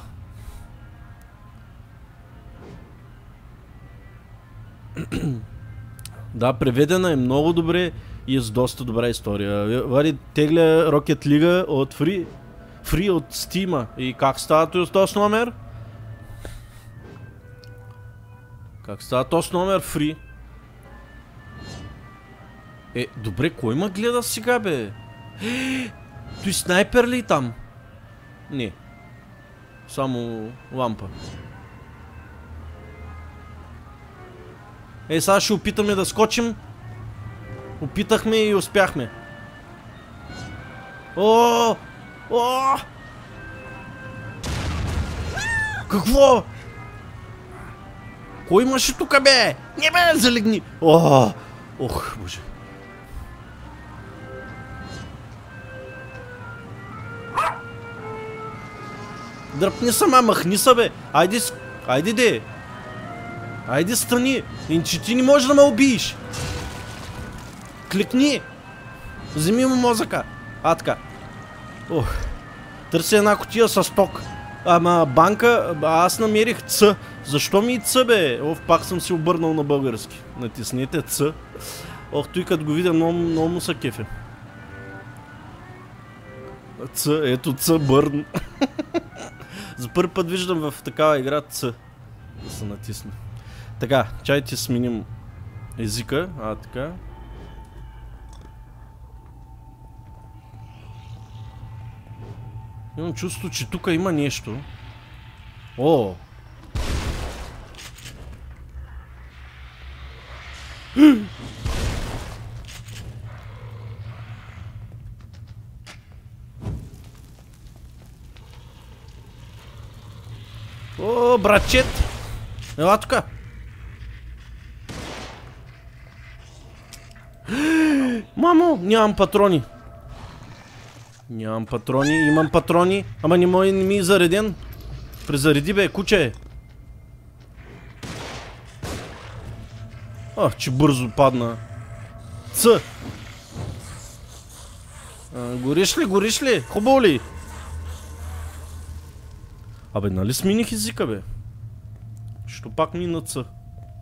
Да, преведена е много добре и е с доста добра история. Вади, тегля Rocket League от Free, Free от Steam. И как става този номер? Как става този номер Free? Е, добре, кой ма гледа сега, бе? Той снайпер ли там? Не. Само лампа. Е, сега ще опитаме да скочим. Опитахме и успяхме. О! О! Какво? Кой имаше тука, бе? Не, бе, залегни! О! Ох, боже. Дръпни сама, махни са, бе. Айде, айде де. Айде стани. Иначе ти не можеш да ме убиеш. Кликни. Вземи му мозъка. А, така. Ох. Търся една кутия с ток. Ама банка, аз намерих Ц. Защо ми и Ц, бе? Ох, пак съм си обърнал на български. Натиснете Ц. Ох, той като го видя, много, много му са кефе. Ц, ето Ц, бърн. За първи път виждам в такава игра Ц. Да се натисне. Така, чайте сменим езика. А, така. Имам чувство, че тук има нещо. О! О, братчет! Ела тука! Мамо, нямам патрони. Нямам патрони, имам патрони. Ама не мой, не ми е зареден. Презареди, бе, куче. Ах, че бързо падна. Ц. А, гориш ли, гориш ли? Хубаво ли? Абе, нали смених езика, бе? Що пак ми на Ц?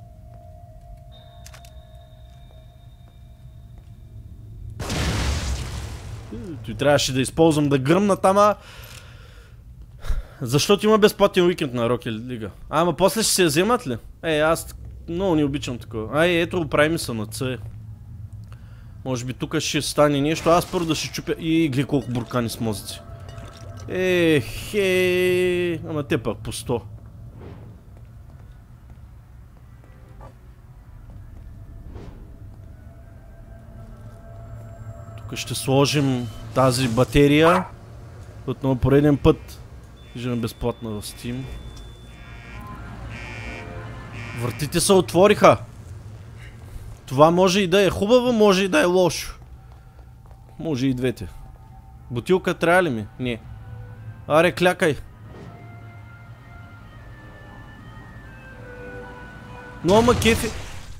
Той трябваше да използвам да гръмна там, а... Защото има безплатен уикенд на Rocket League. А, ама после ще се вземат ли? Е, аз много не обичам такова. Ай, ето, прави ми се на Ц. Може би тук ще стане нещо. Аз първо да ще чупя... И гледай колко буркани с мозъци. Ех, е... Ама те пак по сто. Тук ще сложим тази батерия. Отново пореден път. Виждаме безплатно в Steam. Вратите се отвориха. Това може и да е хубаво, може и да е лошо. Може и двете. Бутилка трябва ли ми? Не. Аре, клякай. Но ама кефи.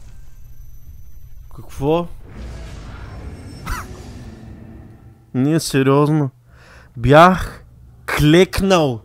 Какво? Не, сериозно. Бях клекнал.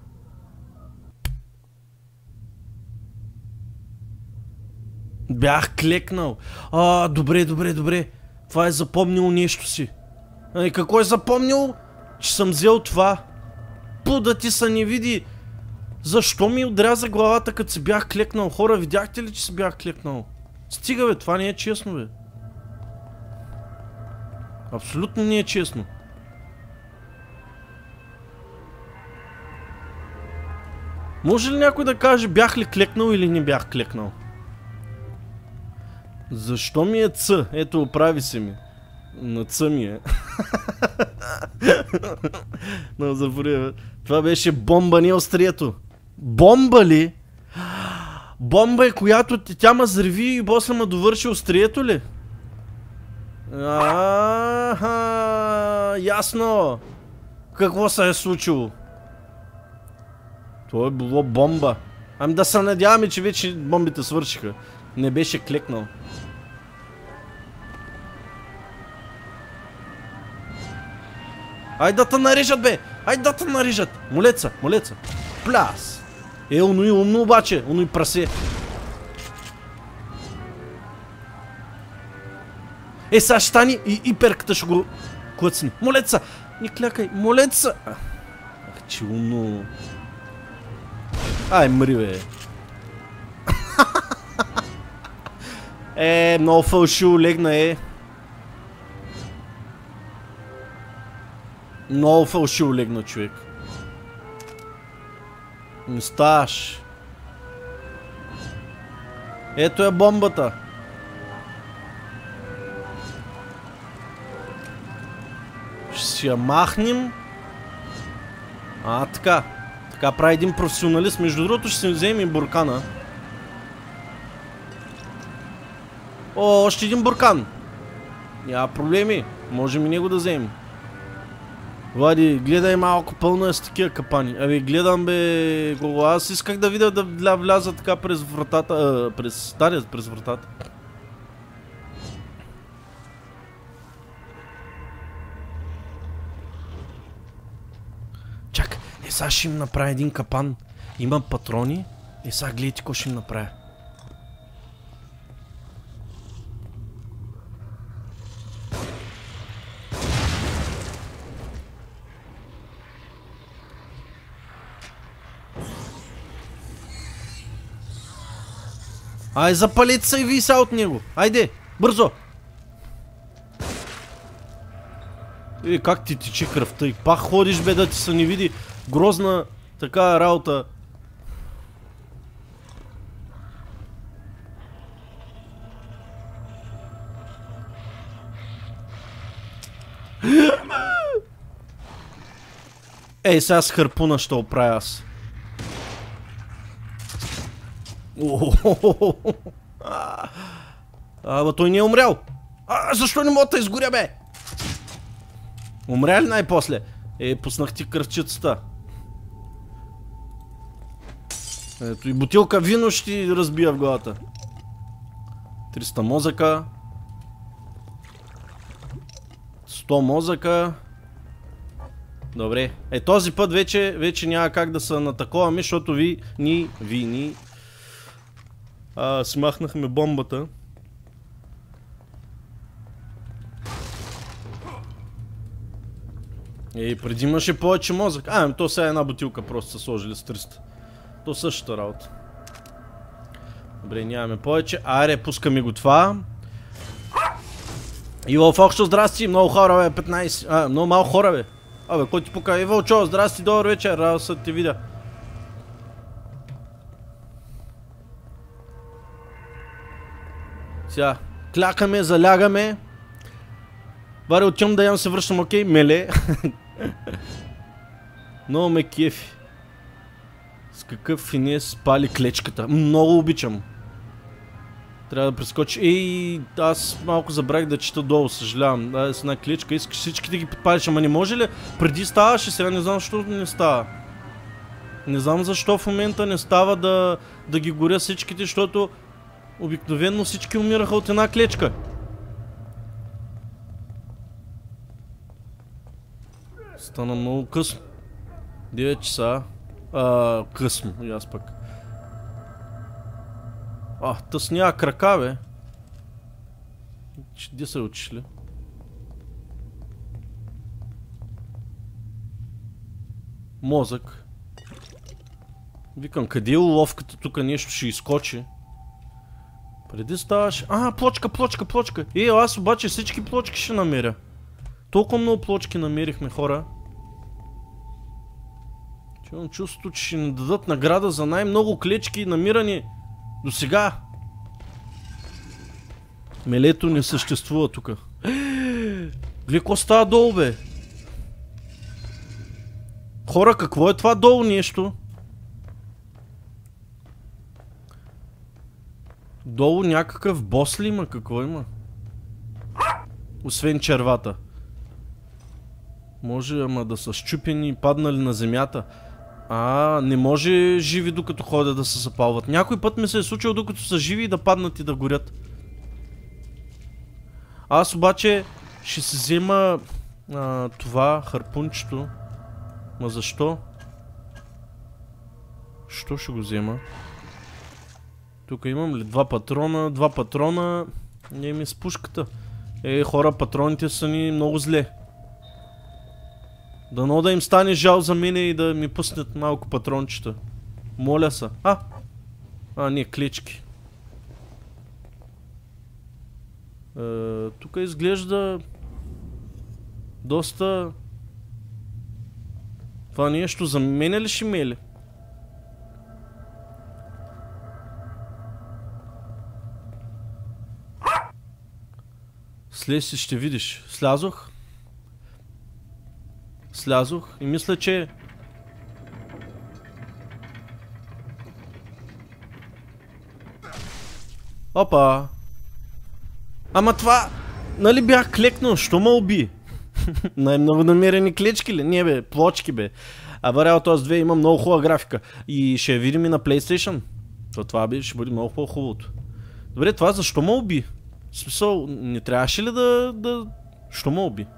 Бях клекнал. А, добре, добре, добре. Това е запомнил нещо си. Ай, какво е запомнил? Че съм взел това. Пу да ти се не види. Защо ми отряза главата, като си бях клекнал? Хора, видяхте ли, че си бях клекнал? Стига, бе, това не е честно, бе. Абсолютно не е честно. Може ли някой да каже, бях ли клекнал или не бях клекнал? Защо ми е Ц? Ето, оправи се ми. На Ц ми е. Но заборя. Това беше бомба, не острието. Бомба ли? Бомба е, която тя ма взриви и после ма довърши острието ли? Аха, ясно. Какво се е случило? Това е било бомба. Ами да се надяваме, че вече бомбите свършиха. Не беше клекнал. Ай да те нарежат, бе! Ай да те нарежат! Молеца, молеца! Пляс! Е, оно и умно обаче, оно и прасе. Е, сега ще стани и, и перката ще го клъцни. Молеца! Не клякай, молеца! Ах, че умно. Ай, мри, бе. Е, много фалшиво легна, е. Много фалшиво легна, човек. Не ставаш. Ето е бомбата. Ще си я махнем. А, така. Така прави един професионалист. Между другото ще си вземем и буркана. О, още един буркан. Няма проблеми. Можем и него да вземем. Влади, гледай малко, пълно е с такива капани. Абе, гледам бе, Гого. Аз исках да видя да вля, вляза така през вратата, а, през стария, през вратата. Чак, е сега ще им направя един капан. Имам патрони. Е сега гледайте какво ще им направя. Ай, запалете се и ви са от него. Айде, бързо. Е, как ти тече кръвта и пак ходиш бе да ти се не види. Грозна така работа. Ей, сега с харпуна ще оправя аз. Ама той не е умрял. А, защо не мога да изгоря, бе? Умря ли най-после? Е, пуснах ти кръвчицата. Ето и бутилка вино ще ти разбия в главата. триста мозъка. сто мозъка. Добре. Е, този път вече, вече няма как да се натаковаме, защото ви, ни, ви, ни а, смахнахме бомбата. Ей, преди имаше повече мозък. А, то сега една бутилка просто са сложили с триста. То същата работа. Добре, нямаме повече. Аре, пускаме го това. Иво Фокчо, здрасти, много хора, бе, петнайсет. А, много малко хора, бе. Абе, кой ти пука? Иво Чо, здрасти, добър вечер, радо се те видя. Сега, клякаме, залягаме. Баре, отивам да ям се връщам, окей, меле. Много ме кефи. С какъв финес пали клечката. Много обичам. Трябва да прескочи. Ей, аз малко забрах да чета долу, съжалявам. Да, с една клечка. Искаш всички да ги подпалиш, ама не може ли? Преди ставаше, сега не знам защо не става. Не знам защо в момента не става да, да ги горя всичките, защото обикновено всички умираха от една клечка. Стана много късно. девет часа. А, късно, и аз пък. А, тъс няма крака, бе. Где са отишли? Мозък. Викам, къде е уловката? Тук нещо ще изкочи. Преди ставаш... А, плочка, плочка, плочка. Е, аз обаче всички плочки ще намеря. Толкова много плочки намерихме, хора. Че имам чувството, че ще ни дадат награда за най-много клечки намирани до сега. Мелето не съществува тук. Гледай, какво става долу, бе? Хора, какво е това долу нещо? Долу някакъв бос ли има? Какво има? Освен червата. Може, ама да са счупени и паднали на земята. А, не може живи докато ходят да се запалват. Някой път ми се е случило докато са живи и да паднат и да горят. Аз обаче ще си взема а, това харпунчето. Ма защо? Що ще го взема? Тук имам ли два патрона? Два патрона. Не ми с пушката. Е, хора, патроните са ни много зле. Дано да им стане жал за мене и да ми пуснат малко патрончета. Моля са. А! А, не, клечки. Е, тук изглежда доста... Това нещо за мене ли ще мели? Слез си ще видиш. Слязох. Слязох и мисля, че... Опа! Ама това... Нали бях клекнал, що ме уби? Най-много намерени клечки ли? Не бе, плочки бе. А Вариал този две има много хубава графика. И ще я видим и на PlayStation. То това бе, ще бъде много по-хубавото. Добре, това защо ме уби? В смисъл, не трябваше ли да... да... Що ме уби?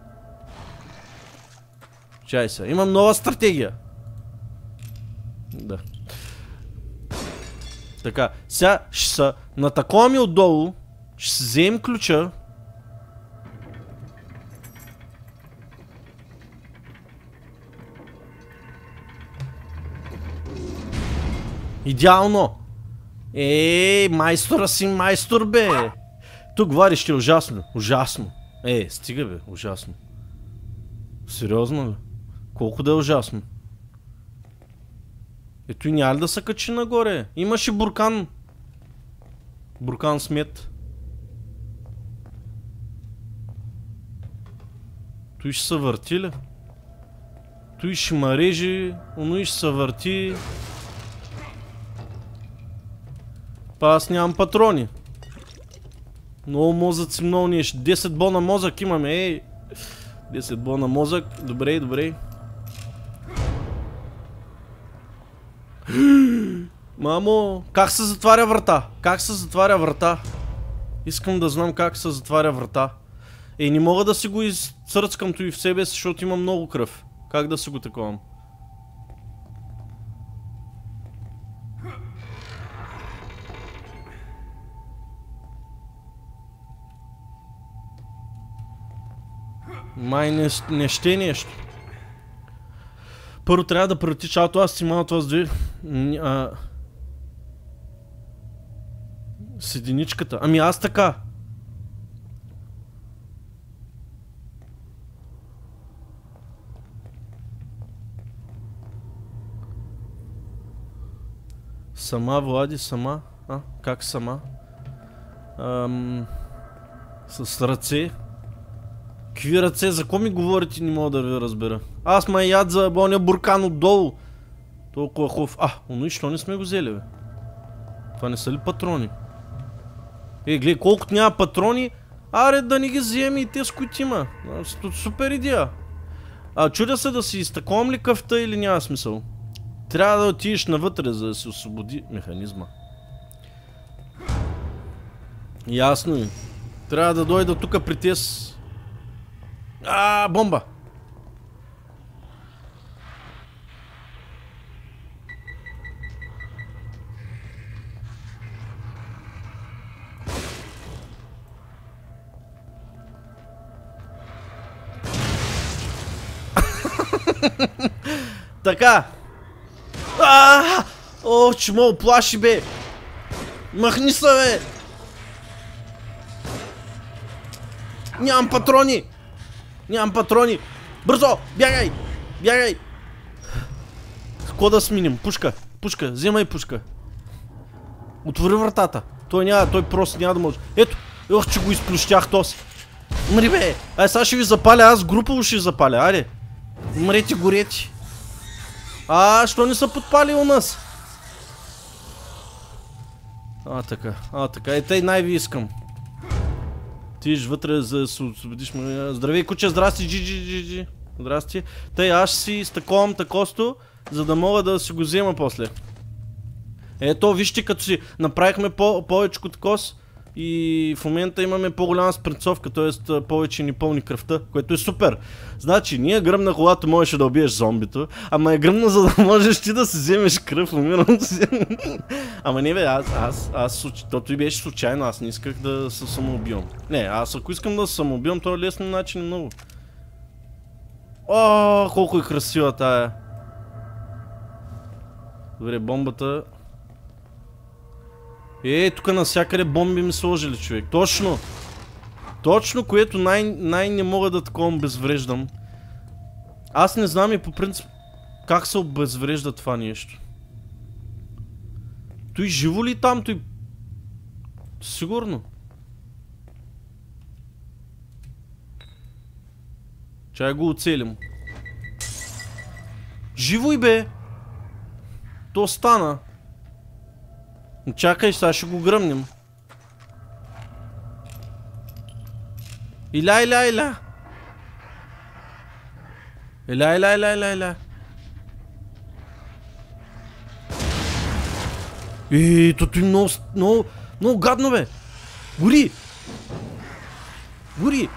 Чай се, имам нова стратегия. Да. Така, сега ще са натаковаме отдолу, ще си вземем ключа. Идеално! Ей, майстора си майстор бе! Тук вариш е ужасно, ужасно. Е, стига бе, ужасно. Сериозно бе? Колко да е ужасно? Ето и няма ли да се качи нагоре? Имаше буркан. Буркан смет. Той ще се върти ли? Той ще марежи, оно ще се върти. Па аз нямам патрони. Много мозъци, много нещо. десет бона мозък имаме, ей. десет бона мозък, добре, добре. Мамо, как се затваря врата? Как се затваря врата? Искам да знам как се затваря врата. Ей, не мога да си го изцърцкам той в себе си, защото има много кръв. Как да си го таковам? Май не, не ще нещо. Първо трябва да прети чалото, аз си малко това с две. А... С единичката. Ами аз така. Сама, Влади, сама. А, как сама? Ам... С ръце. Какви ръце? За ко ми говорите? Не мога да ви разбера. Аз ма яд за боня буркан отдолу. Толкова хубав. А, оно и що не сме го взели, бе? Това не са ли патрони? Е, гледай, колкото няма патрони, аре да не ги вземе и те с които има. Супер идея. А чудя се да си изтаковам ли къвта или няма смисъл? Трябва да отидеш навътре, за да се освободи механизма. Ясно е. Трябва да дойда тук при тез. А, бомба! Така. Ааа! О, че ме оплаши, бе! Махни се, бе! Нямам патрони! Нямам патрони! Бързо! Бягай! Бягай! Какво да сминим? Пушка! Пушка! Вземай пушка! Отвори вратата! Той няма, той просто няма да може. Ето! Ох, че го изплющях този! Мри, бе! Ай, сега ще ви запаля, аз групово ще ви запаля, аре! Мрете, горете! А, що не са подпали у нас? А, така, а, така, и тъй най-ви искам. Ти иш вътре, за да се освободиш. Здравей, куче, здрасти, джи, джи, джи, джи. Здрасти. Тъй, аз ще си изтаковам такосто, за да мога да си го взема после. Ето, вижте, като си направихме по повече такос и в момента имаме по-голяма спринцовка, т.е. повече ни пълни кръвта, което е супер. Значи, ние гръмна, когато можеше да убиеш зомбито, ама е гръмна, за да можеш ти да си вземеш кръв, умирам си. Ама не бе, аз, аз, аз, тото и беше случайно, аз не исках да се самоубивам. Не, аз ако искам да се самоубивам, то е лесно начин много. О, колко е красива тая. Добре, бомбата. Е, тук навсякъде бомби ми сложили, човек. Точно! Точно, което най, най не мога да такова обезвреждам. Аз не знам и по принцип как се обезврежда това нещо. Той живо ли там? Той... Сигурно. Чай го оцелим. Живо и бе! То стана. Чакай, сега ще го гръмнем. Иля, иля, иля. Еля, еля, еля, еля, еля. Еее, тото и много, много, много гадно, бе. Гори! Гори!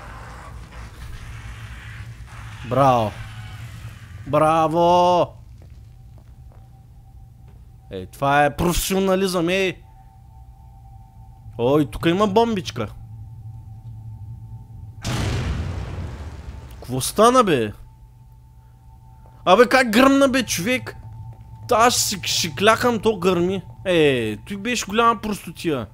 Браво! Браво! Ей, това е професионализъм, ей! Ой, тук има бомбичка. Какво стана, бе? Абе, как гръмна, бе, човек? Аз ще, ще клякам, то гърми. Е, той беше голяма простотия.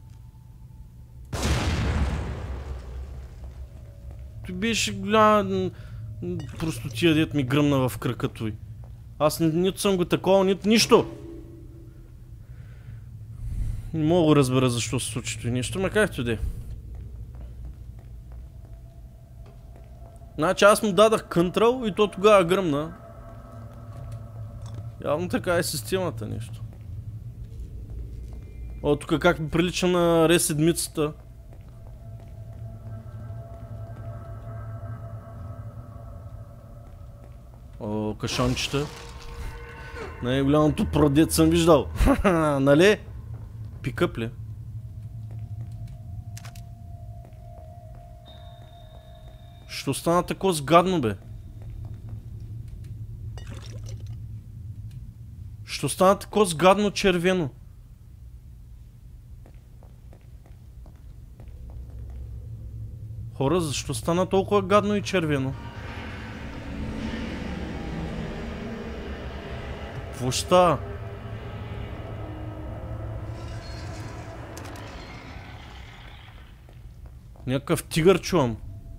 Той беше голяма простотия, дет ми гръмна в кръка той. Аз нито съм го такова, нито нищо. Не мога да разбера защо се случи той нещо, ма както де. Значи аз му дадах контрол и то тогава гръмна. Явно така е системата нещо. О, тук как ми прилича на Ре-седмицата. О, кашончета. Най-голямото продет съм виждал. Нали? Пикъп ли? Що стана такова сгадно, бе? Що стана такова сгадно червено? Хора, защо стана толкова гадно и червено? Какво ще става? Някакъв тигър чувам.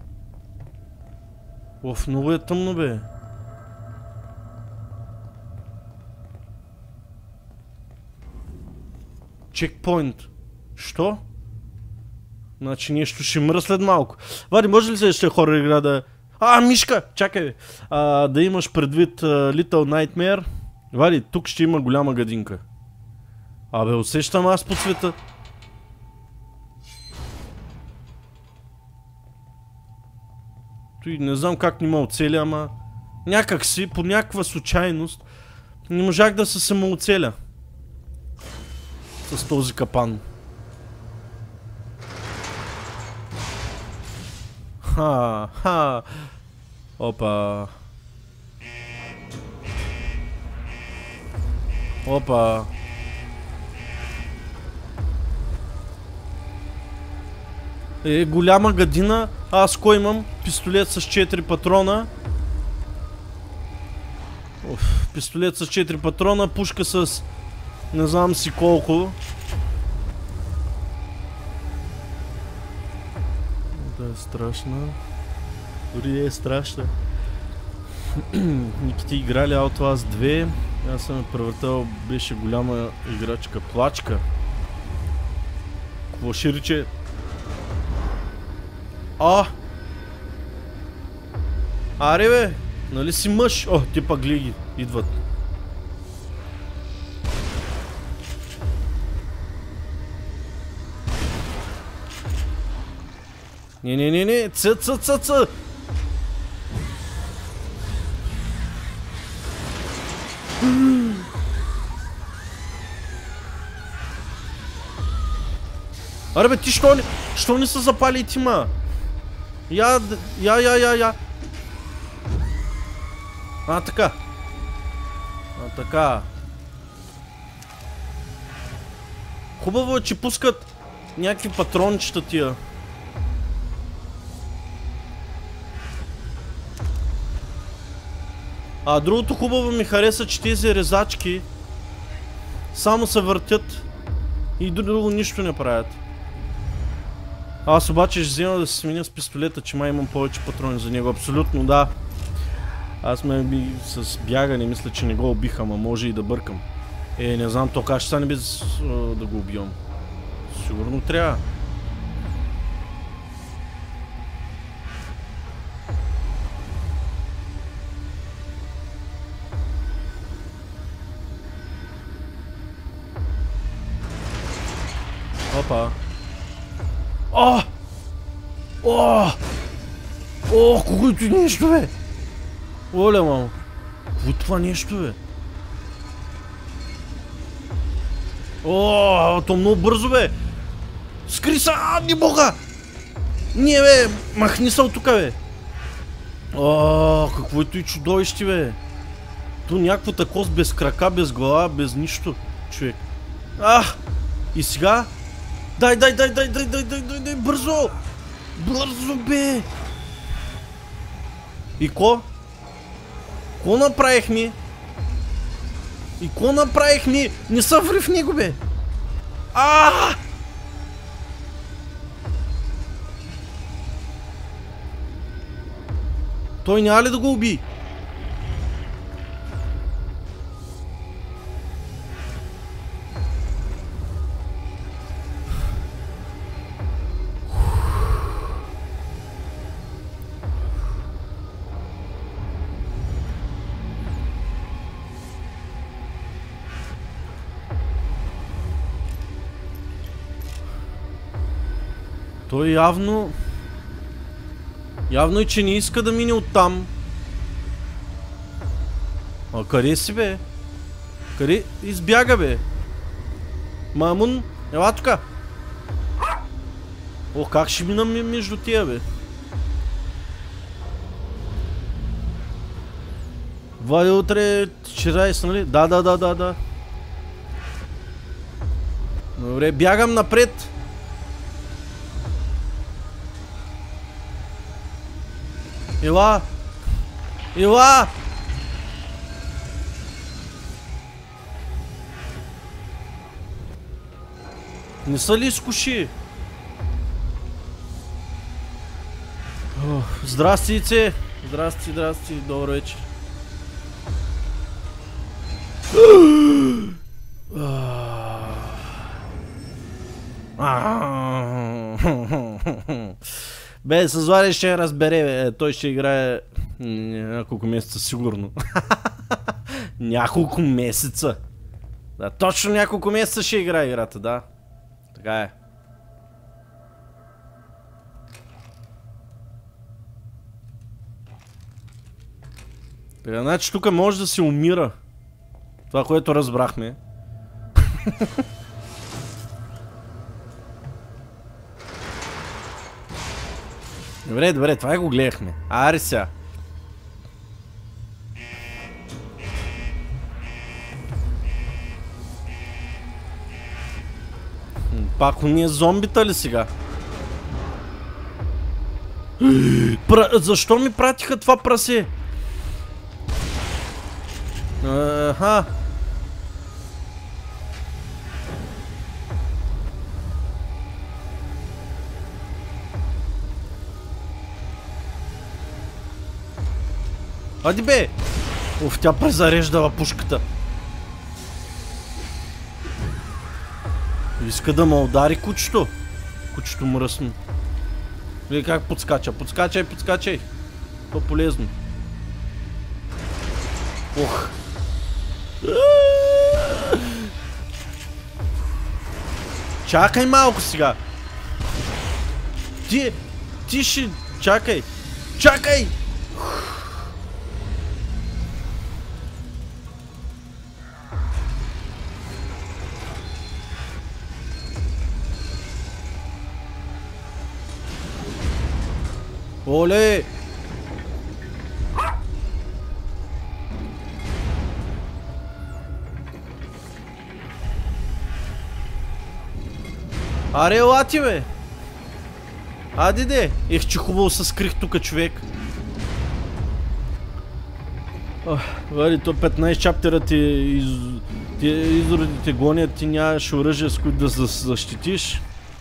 Оф, много е тъмно, бе. Чекпоинт. Що? Значи нещо ще мра след малко. Вади, може ли следващия хорър игра да... А, мишка! Чакай, бе. А, да имаш предвид uh, Little Nightmare. Вади, тук ще има голяма гадинка. Абе, усещам аз по цвета. Той не знам как не ме оцеля, ама... Някак си, по някаква случайност, не можах да се самооцеля. С този капан. Ха, ха. Опа. Опа. Е, голяма гадина. Аз кой имам? Пистолет с четири патрона. Оф, пистолет с четири патрона, пушка с не знам си колко. Да е страшна. Дори е страшна. Никите играли Outlast две. Аз съм я превъртал, беше голяма играчка. Плачка. Какво ще рече? А! Аре, бе! Нали си мъж? О, ти пак глеги, идват. Не, не, не, не, ц, ц, ц, ц. Аре, бе, ти що не, що не са запали и тима? Я, я, я, я, я. А, така. А, така. Хубаво е, че пускат някакви патрончета тия. А другото хубаво ми хареса, че тези резачки само се въртят и друго нищо не правят. Аз обаче ще взема да се сменя с пистолета, че май имам повече патрони за него. Абсолютно да. Аз ме би с бягане мисля, че не го убих, ама може и да бъркам. Е, не знам, то как ще стане без uh, да го убивам. Сигурно трябва. Опа. О! О! О, когото и нещо, бе! Оле, мамо. Какво е това нещо, бе? О, то много бързо, бе. Скри са, а, не мога. Не, бе, махни се от тука, бе. О, какво е той чудовище, бе. То някакво тако с без крака, без глава, без нищо, човек. А, и сега? Дай, дай, дай, дай, дай, дай, дай, дай, дай, бързо. Бързо, бе. И ко? Ко направихме? И ко направихме? Не са ври в него, бе. Аааа! Той няма ли да го уби? Той явно... Явно и че не иска да мине оттам. А къде си, бе? Къде избяга, бе? Мамун, ела тука. О, как ще мина между тия, бе? Вади утре четиридесет, нали? Да, да, да, да, да. Добре, бягам напред. Ела! Ела! Не са ли изкуши? Здрасти, Ице! Здрасти, здрасти, добър вечер. Бе, с Вари ще разбере, бе. Той ще играе няколко месеца сигурно. Няколко месеца. Да, точно няколко месеца ще играе играта, да. Така е. Така, значи тук може да се умира. Това, което разбрахме. Добре, добре, това го гледахме. Ари сега. Пак уния зомбита ли сега? Пра... Защо ми пратиха това прасе? Аха. Ади бе! Оф, тя презареждава пушката. Иска да ме удари кучето. Кучето мръсно. Вие как подскача? Подскачай, подскачай. По-полезно. Ох. Чакай малко сега. Ти, ти ще... Чакай. Чакай! Оле! Аре, лати, бе! Ади де! Ех, че хубаво се скрих тука, човек. Вали, то петнайсет чаптера ти из... изродите гонят, ти нямаш оръжие, с които да се защитиш.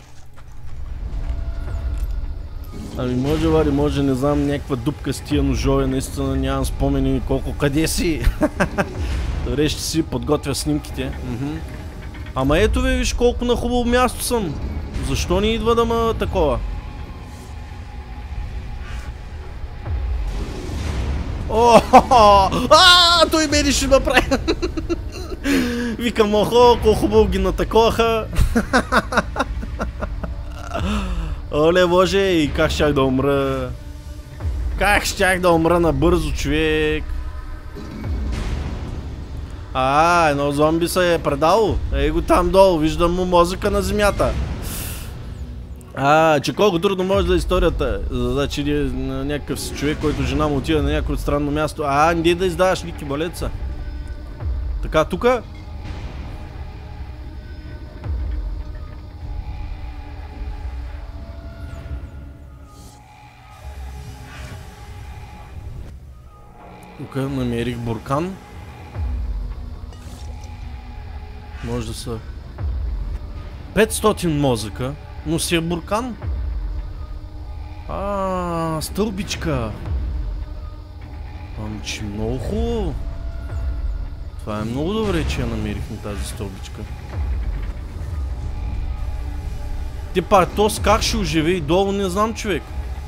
Ами може, Вали, може, не знам, някаква дупка с тия ножове, наистина нямам спомени колко. Къде си? Добре, ще си подготвя снимките. Мхм. Ама ето ви, виж колко на хубаво място съм. Защо не идва да ма такова? О, а, той мене ще направи. Викам, охо, колко хубаво ги натаковаха. Оле, боже, и как щях да умра. Как щях да умра набързо, човек? А, едно зомби се е предало. Ей го там долу, виждам му мозъка на земята. А, че колко трудно може да е историята. Значи на някакъв си човек, който жена му отива на някакво странно място. А, не да издаваш Ники, болеца. Така, тука. Тук намерих буркан. Може да са петстотин мозъка, но си е буркан. А, стълбичка. Амчи, много хубаво. Това е много добре, че я намерихме тази стълбичка. Те па, то с как ще оживе и долу, не знам, човек.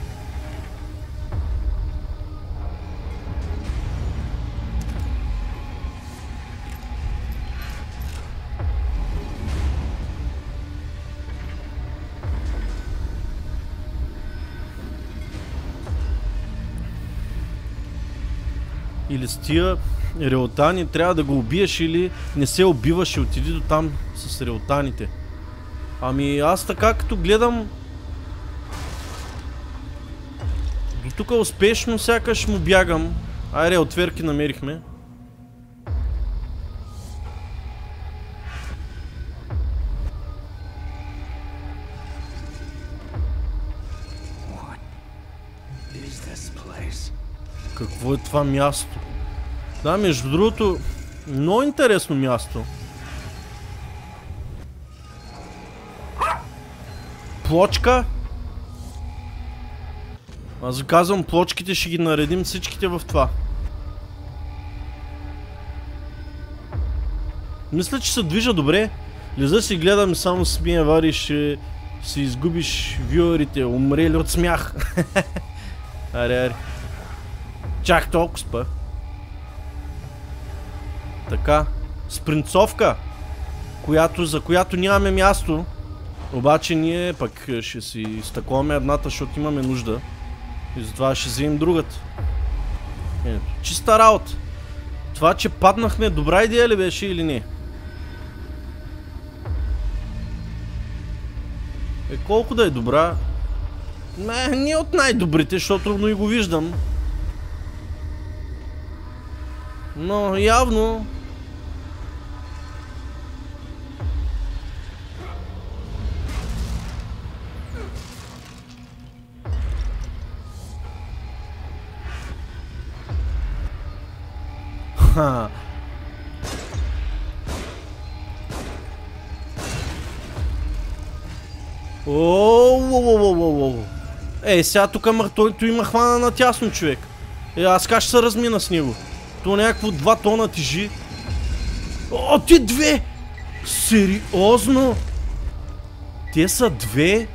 Или с тия реотани трябва да го убиеш, или не се убиваш и отиди до там с реотаните. Ами аз така като гледам до тук успешно сякаш му бягам. Айде, отверки намерихме. Какво е това място? Да, между другото, много интересно място. Плочка. Аз казвам, плочките ще ги наредим всичките в това. Мисля, че се движа добре. Лиза си гледам, само смия вари, ще си изгубиш вюерите, умрели от смях. Аре, аре. Чак толкова спа. Така. Спринцовка, която, за която нямаме място. Обаче ние пък ще си изтаковаме едната, защото имаме нужда. И затова ще вземем другата. Ето. Чиста работа. Това, че паднахме, добра идея ли беше или не? Е, колко да е добра? Не, не от най-добрите, защото трудно и го виждам. Но явно... Ха. Ооо. Ей, сега тук той има хвана на тясно, човек. Е, аз как ще се размина с него? То някакво два тона тежи. О, ти две! Сериозно? Те са две?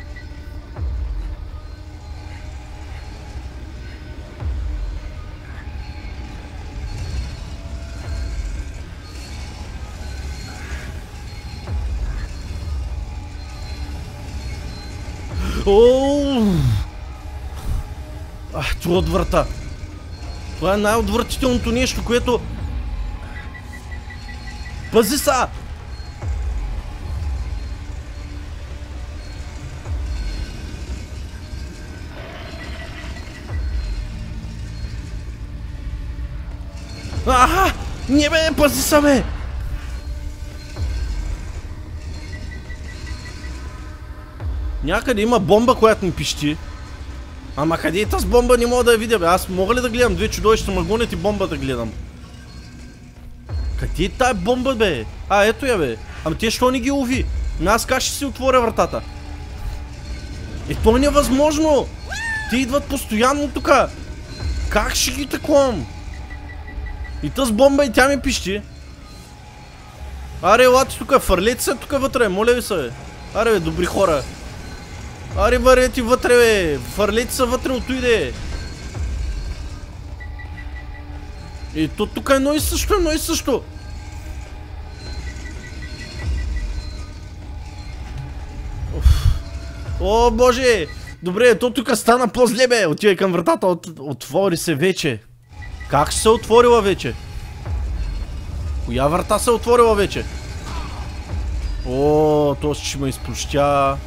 Ооо! А, това от врата. Това е най-отвратителното нещо, което... Пази са! Аха! Не бе, пази са, бе! Някъде има бомба, която ми пищи. Ама къде е тази бомба, не мога да я видя, бе. Аз мога ли да гледам две чудовища, ма гонят и бомба да гледам? Къде е тая бомба, бе? А, ето я, бе. Ама те що не ги лови? Ами аз как ще си отворя вратата? Е, то е невъзможно! Те идват постоянно тука. Как ще ги таковам? И тази бомба и тя ми пищи. Аре, елате тука, фърлете се тука вътре, моля ви се, бе. Аре, бе, добри хора. Аре, варете вътре, бе! Фърлете са вътре, отойде! И то тук е едно и също, едно и също! Оф. О, боже! Добре, то тук стана по-зле, бе. Отивай към вратата, от... отвори се вече. Как ще се отворила вече? Коя врата се отворила вече? О, то ще ме изплющя.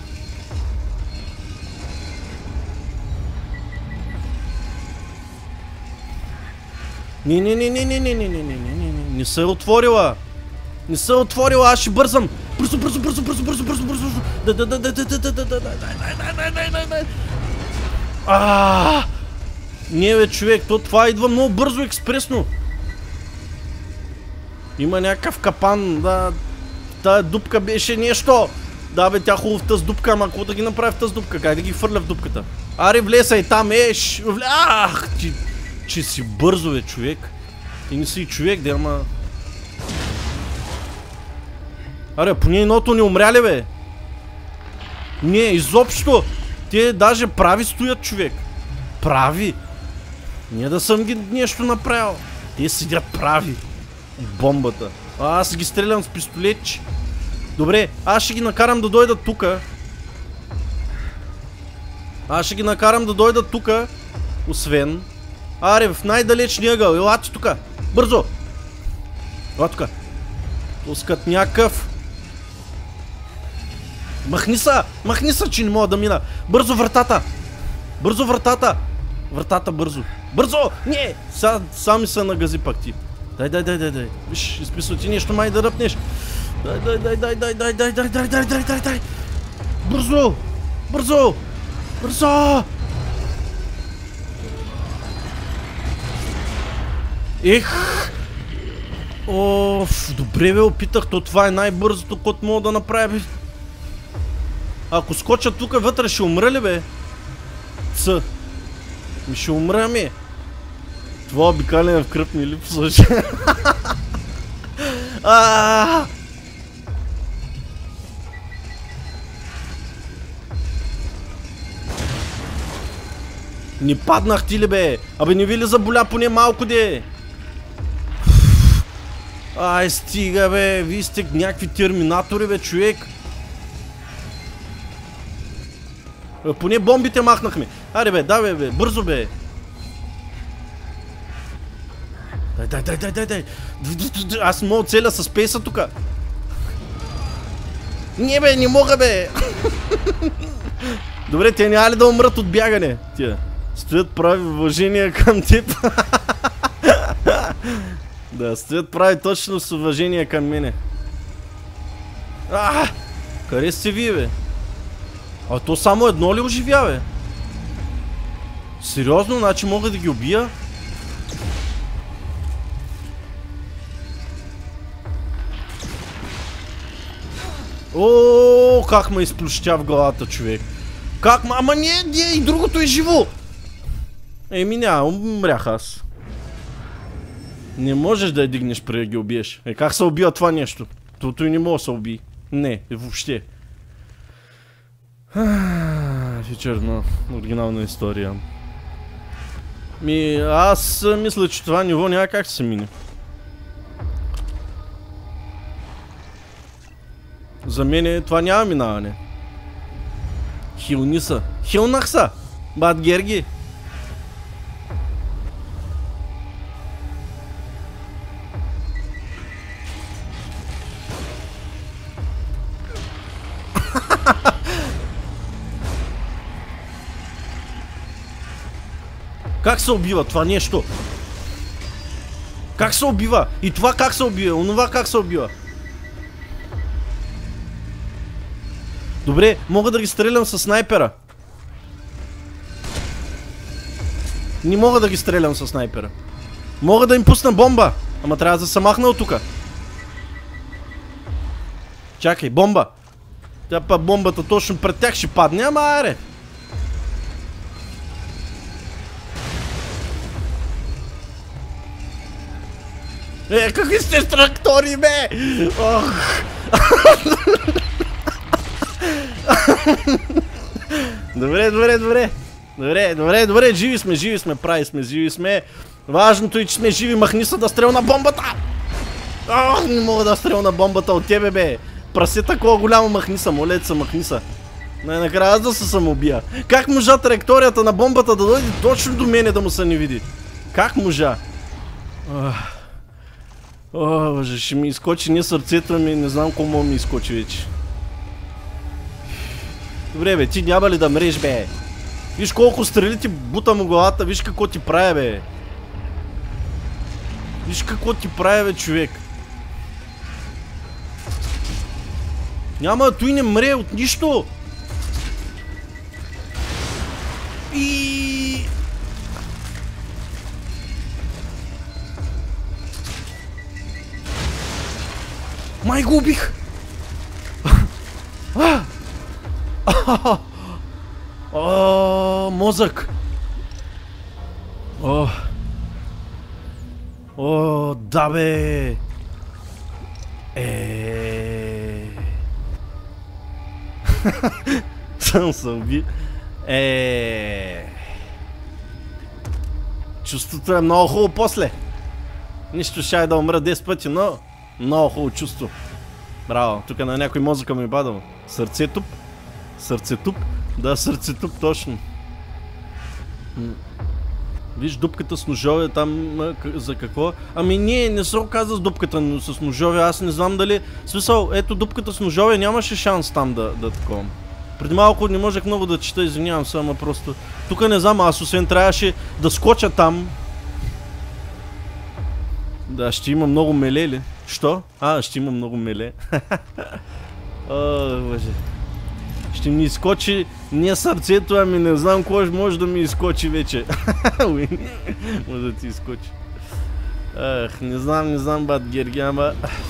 Не, не, не, не, не, не, не, не, не, не, не, не, не се е отворила. Не се е отворила, аз ще бързам. Бързо, бързо, бързо, бързо, бързо, бързо, бързо. Да, да, да, да, да, да, да, да, да, да, да, да, да. Аааа! Не, бе, човек, то това идва много бързо, експресно. Има някакъв капан, да. Тая дупка беше нещо. Да, бе, тя хубаво в тази дупка, ама какво да ги направи в тази дупка? Как да ги хвърля в дупката? Аре, влесай там, еш! Ах, ти... Че си бързо, бе, човек. И не си и човек, да, ама... Аре, поне едното не умря ли, бе? Не, изобщо. Те даже прави стоят, човек. Прави. Не да съм ги нещо направил. Те седят прави. Бомбата. А, аз ги стрелям с пистолетче. Добре, аз ще ги накарам да дойдат тука. Аз ще ги накарам да дойдат тука. Освен... Аре, в най-далечния ъгъл. Елате тука. Бързо. Ела тука. Пускат някакъв. Махни са! Махни са, че не мога да мина. Бързо вратата. Бързо вратата. Вратата бързо. Бързо! Не! Са, сами се нагази пак ти. Дай, дай, дай, дай, дай. Виж, изписва ти нещо май да ръпнеш. Дай, дай, дай, дай, дай, дай, дай, дай, дай, дай, дай, дай, дай. Бързо! Бързо! Бързо! Ех! Оф, добре бе, опитах, то това е най-бързото, което мога да направя, бе. Ако скоча тук вътре, ще умра ли, бе? Ц. Ми ще умра, ми. Това обикаляне в кръв ми липсваше. Аааа! Не паднах ти ли, бе? Абе, не ви ли заболя поне малко, де? Ай, стига, бе. Вие сте някакви терминатори, бе, човек. Бе, поне бомбите махнахме. Аре, бе, да, бе, бе. Бързо, бе. Дай, дай, дай, дай, дай, дай. Аз мога целя с пейса тука. Не, бе, не мога, бе. Добре, те няма ли да умрат от бягане? Тия стоят прави уважение към теб. Да, стоят прави точно с уважение към мене. Ааа! Къде сте вие, бе? А то само едно ли оживя, бе? Сериозно? Значи мога да ги убия? О, как ме изплющя в главата, човек. Как? Ама не, не, и другото е живо. Еми няма, умрях аз. Не можеш да я дигнеш преди да ги убиеш. Е, как се убива това нещо? Тото и не мога да се уби. Не, въобще. Вечерна оригинална история. Ми, аз мисля, че това ниво няма как се мине. За мен това няма минаване. Хилни са. Хилнах са! Бат Герги! Как се убива това нещо? Как се убива? И това как се убива? Онова как се убива? Добре, мога да ги стрелям с снайпера. Не мога да ги стрелям с снайпера. Мога да им пусна бомба. Ама трябва да се махна от тука. Чакай, бомба. Тя па бомбата точно пред тях ще падне, ама аре. Е, какви сте трактори, бе! Ох! Добре, добре, добре. Добре, добре, добре, живи сме, живи сме, прави сме, живи сме. Важното е, че сме живи, махни се да стрелна бомбата! Ох, не мога да стрелна бомбата от тебе, бе! Прасе такова голямо, махни са, молете се, махни са. Най-накрая аз да се самоубия. Как можа траекторията на бомбата да дойде точно до мене да му се не види? Как можа? О, боже, ще ми изкочи не сърцето ми, не знам кому ми изкочи вече. Добре бе, ти няма ли да мреш бе? Виж колко стрели ти бута му главата, виж какво ти прави бе. Виж какво ти прави бе, човек. Няма, той не мре от нищо. И... Май го убих! О, мозък! О, о, да бе! Е. Съм се уби. Е. Чувството е много хубаво после. Нищо ще да умра десет пъти, но много хубаво чувство. Браво, тук на някой мозъка ми е падало. Сърцетуп. Сърцетуп. Да, сърцетуп, точно. Виж дупката с ножове там, за какво? Ами не, не се оказа с дупката но с ножове, аз не знам дали... В смисъл, ето дупката с ножове нямаше шанс там да, да такова. Преди малко не можех много да чета, извинявам се, ама просто... Тук не знам, аз освен трябваше да скоча там. Да, ще има много меле ли? Що? А, ще има много меле. О, боже. Ще ми изкочи не сърцето, ами не знам кой може да ми изкочи вече. Може да ти изкочи. Ах, не знам, не знам, бат Герги, ама...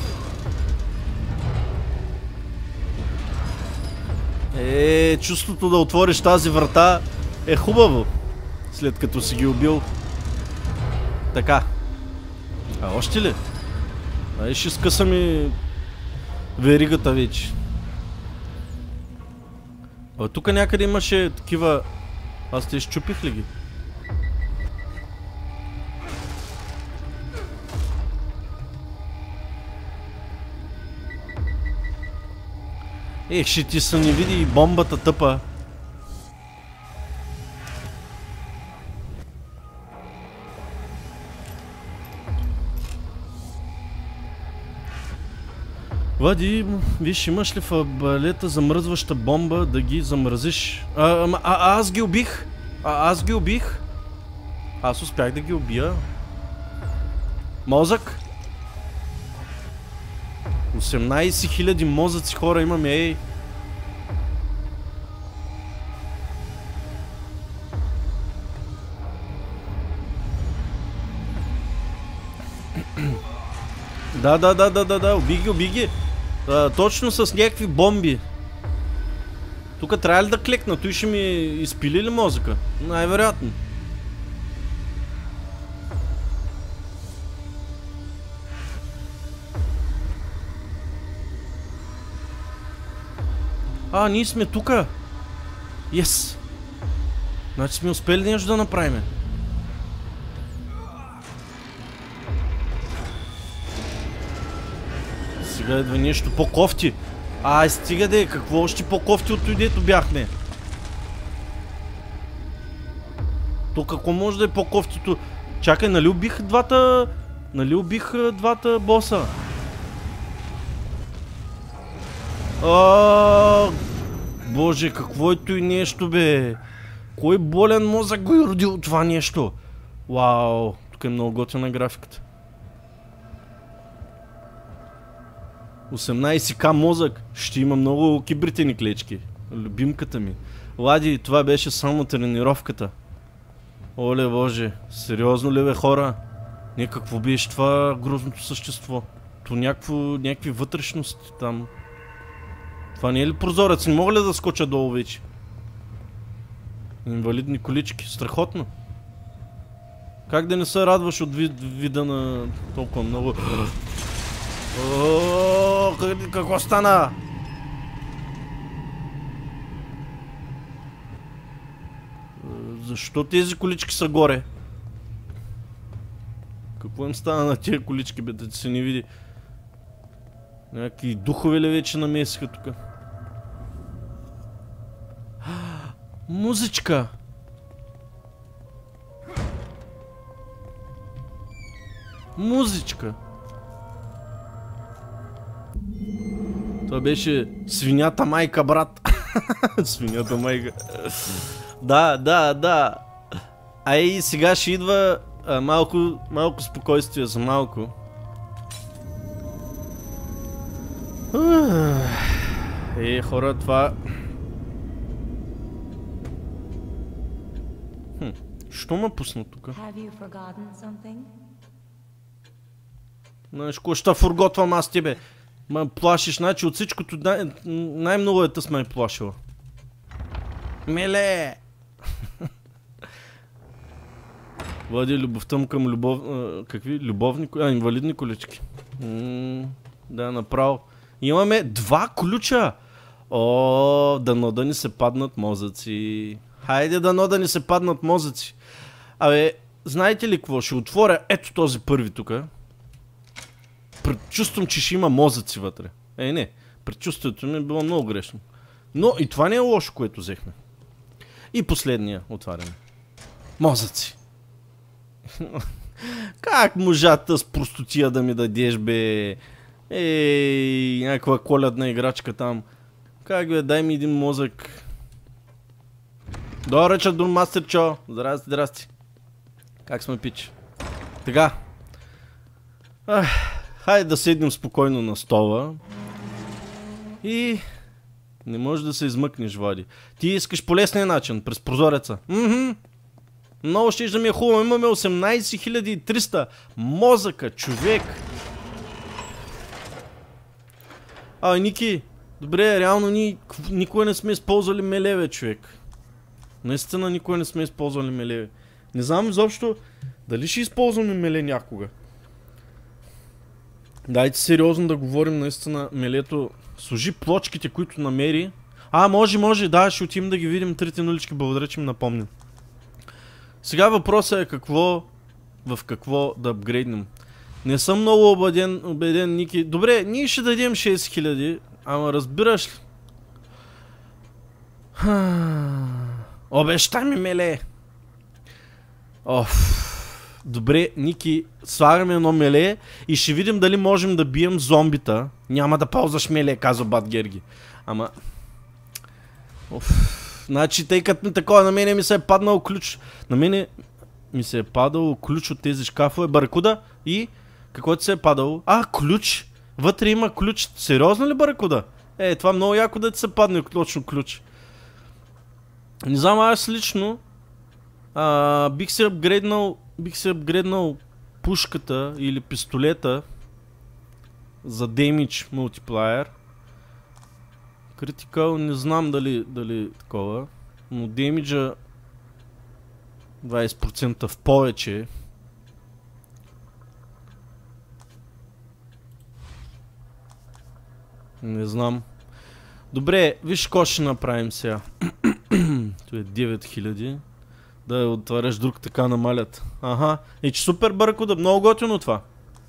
Е, чувството да отвориш тази врата е хубаво, след като си ги убил. Така. А още ли? Ай, ще скъса ми веригата вече. А тук някъде имаше такива... Аз те изчупих ли ги? Ех, ще ти се не види и бомбата тъпа. Влади, виж, имаш ли в балета замръзваща бомба да ги замръзиш? А, а, а аз ги убих! А, аз ги убих! Аз успях да ги убия. Мозък? осемнайсет хиляди мозъци хора имаме, ей! Да, да, да, да, да, да, уби ги, уби ги. А, точно с някакви бомби. Тук трябва ли да клекна? Той ще ми изпили ли мозъка? Най-вероятно. А, ние сме тука. Yes. Значи сме успели нещо да направим. Сега идва нещо по-кофти. Ай, стига де, какво още по-кофти от той дето бяхме? То какво може да е по-кофтито? Чакай, нали убих двата... Нали убих двата боса? Аааа... Боже, какво е той нещо бе? Кой болен мозък го е родил това нещо? Вау, тук е много готина графиката. осемнайсет ка мозък. Ще има много кибритени клечки. Любимката ми. Лади, това беше само тренировката. Оле боже, сериозно ли бе хора? Не, какво беше това грозното същество? То някакво, някакви вътрешности там. Това не е ли прозорец? Не мога ли да скоча долу вече? Инвалидни колички. Страхотно. Как да не се радваш от вид, вида на толкова много... О, какво стана? Защо тези колички са горе? Какво им стана на тези колички, бе, да се не види? Някакви духове ли вече намесиха тук? Музичка. Музичка. Това беше свинята майка, брат. Свинята майка. Да, да, да. А и сега ще идва а, малко, малко спокойствие за малко. Е, хора, това... Хм, що ме пусна тук? Знаеш, кой ще фурготвам аз тебе? Ма плашиш, значи от всичкото най- най-много е тъс ме е плашила. Меле! Води любовта му към любов... А, какви? Любовни... А, инвалидни колички. М- да, направо. Имаме два ключа! О, дано да ни се паднат мозъци. Хайде дано да ни се паднат мозъци. Абе, знаете ли какво? Ще отворя ето този първи тука. Предчувствам, че ще има мозъци вътре. Е, не. Предчувствието ми е било много грешно. Но и това не е лошо, което взехме. И последния отваряме. Мозъци. Как можата с простотия да ми дадеш, бе? Ей, някаква коледна играчка там. Как бе, дай ми един мозък. Добре, чадур мастерчо. Здрасти, здрасти. Как сме, пич? Така. Ах, хайде да седнем спокойно на стола. И... не можеш да се измъкнеш, Влади. Ти искаш по лесния начин, през прозореца. Мхм. Много ще да ми е хубаво. Имаме осемнайсет хиляди и триста мозъка, човек. А, Ники, добре, реално ни, никога не сме използвали мелеве, човек. Наистина никога не сме използвали мелеве. Не знам изобщо дали ще използваме меле някога. Дайте сериозно да говорим, наистина мелето служи плочките, които намери. А, може, може, да, ще отидем да ги видим трите нулички, благодаря, че ми напомня. Сега въпросът е какво, в какво да апгрейднем. Не съм много убеден, убеден, Ники. Добре, ние ще дадем шест хиляди, ама разбираш ли? Обещай ми, меле! Оф. Добре, Ники, слагаме едно меле и ще видим дали можем да бием зомбита. Няма да ползваш меле, казва Бат Герги. Ама... Оф. Значи, тъй като ми такова, на мене ми се е паднал ключ. На мене ми се е падал ключ от тези шкафове. Баракуда и... какво ти се е падало? А, ключ! Вътре има ключ. Сериозно ли, Баракуда? Е, това много яко да ти се падне точно ключ. Не знам, аз лично а, бих се апгрейднал бих се апгрейднал пушката или пистолета за damage multiplier. Critical не знам дали, дали такова, но демиджа двайсет процента в повече. Не знам. Добре, виж какво ще направим сега. Това е девет хиляди. Да отваряш друг, така намалят. Аха. И че супер, Баракуда, много готино това.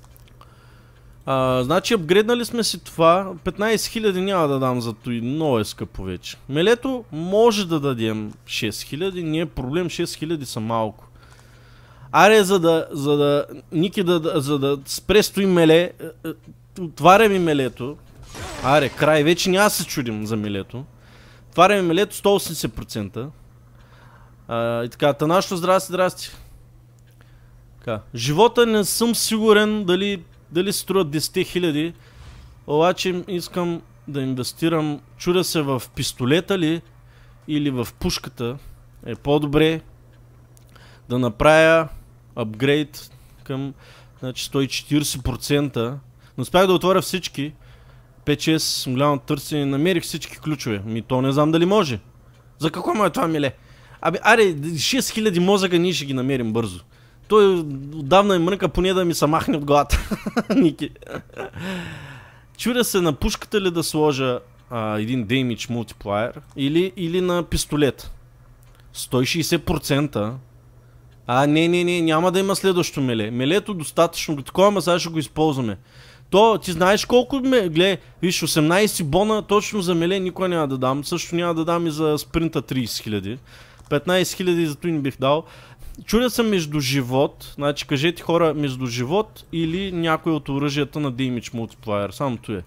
А, значи апгрейднали сме си това. петнайсет хиляди няма да дам за той, много е скъпо вече. Мелето може да дадем шест хиляди, не е проблем, шест хиляди са малко. Аре, за да, за да, Ники да, за да спре стои меле, отваря ми мелето. Аре, край, вече няма се чудим за мелето. Отваря ми мелето сто и осемдесет процента. А, и така, Танащо, здрасти, здрасти. Така, живота не съм сигурен дали, дали се струва десет хиляди, обаче искам да инвестирам, чудя се в пистолета ли или в пушката. Е по-добре да направя апгрейд към, значи, сто и четирийсет процента. Но успях да отворя всички. пет-шест голямо търсене, намерих всички ключове. Ми то не знам дали може. За какво му е това, миле? Абе, аре, шест хиляди мозъка ние ще ги намерим бързо. Той отдавна е мрънка, поне да ми се махне от главата. Ники. Чудя се на пушката ли да сложа а, един damage multiplier или, или на пистолет. сто и шейсет процента. А, не, не, не, няма да има следващо меле. Мелето достатъчно, такова, ама сега ще го използваме. То, ти знаеш колко ме... Гле, виж, осемнайсет бона точно за меле никога няма да дам. Също няма да дам и за спринта трийсет хиляди. петнайсет хиляди за той не бих дал. Чудя съм между живот, значи кажете хора, между живот или някой от оръжията на Damage Multiplier. Само то е.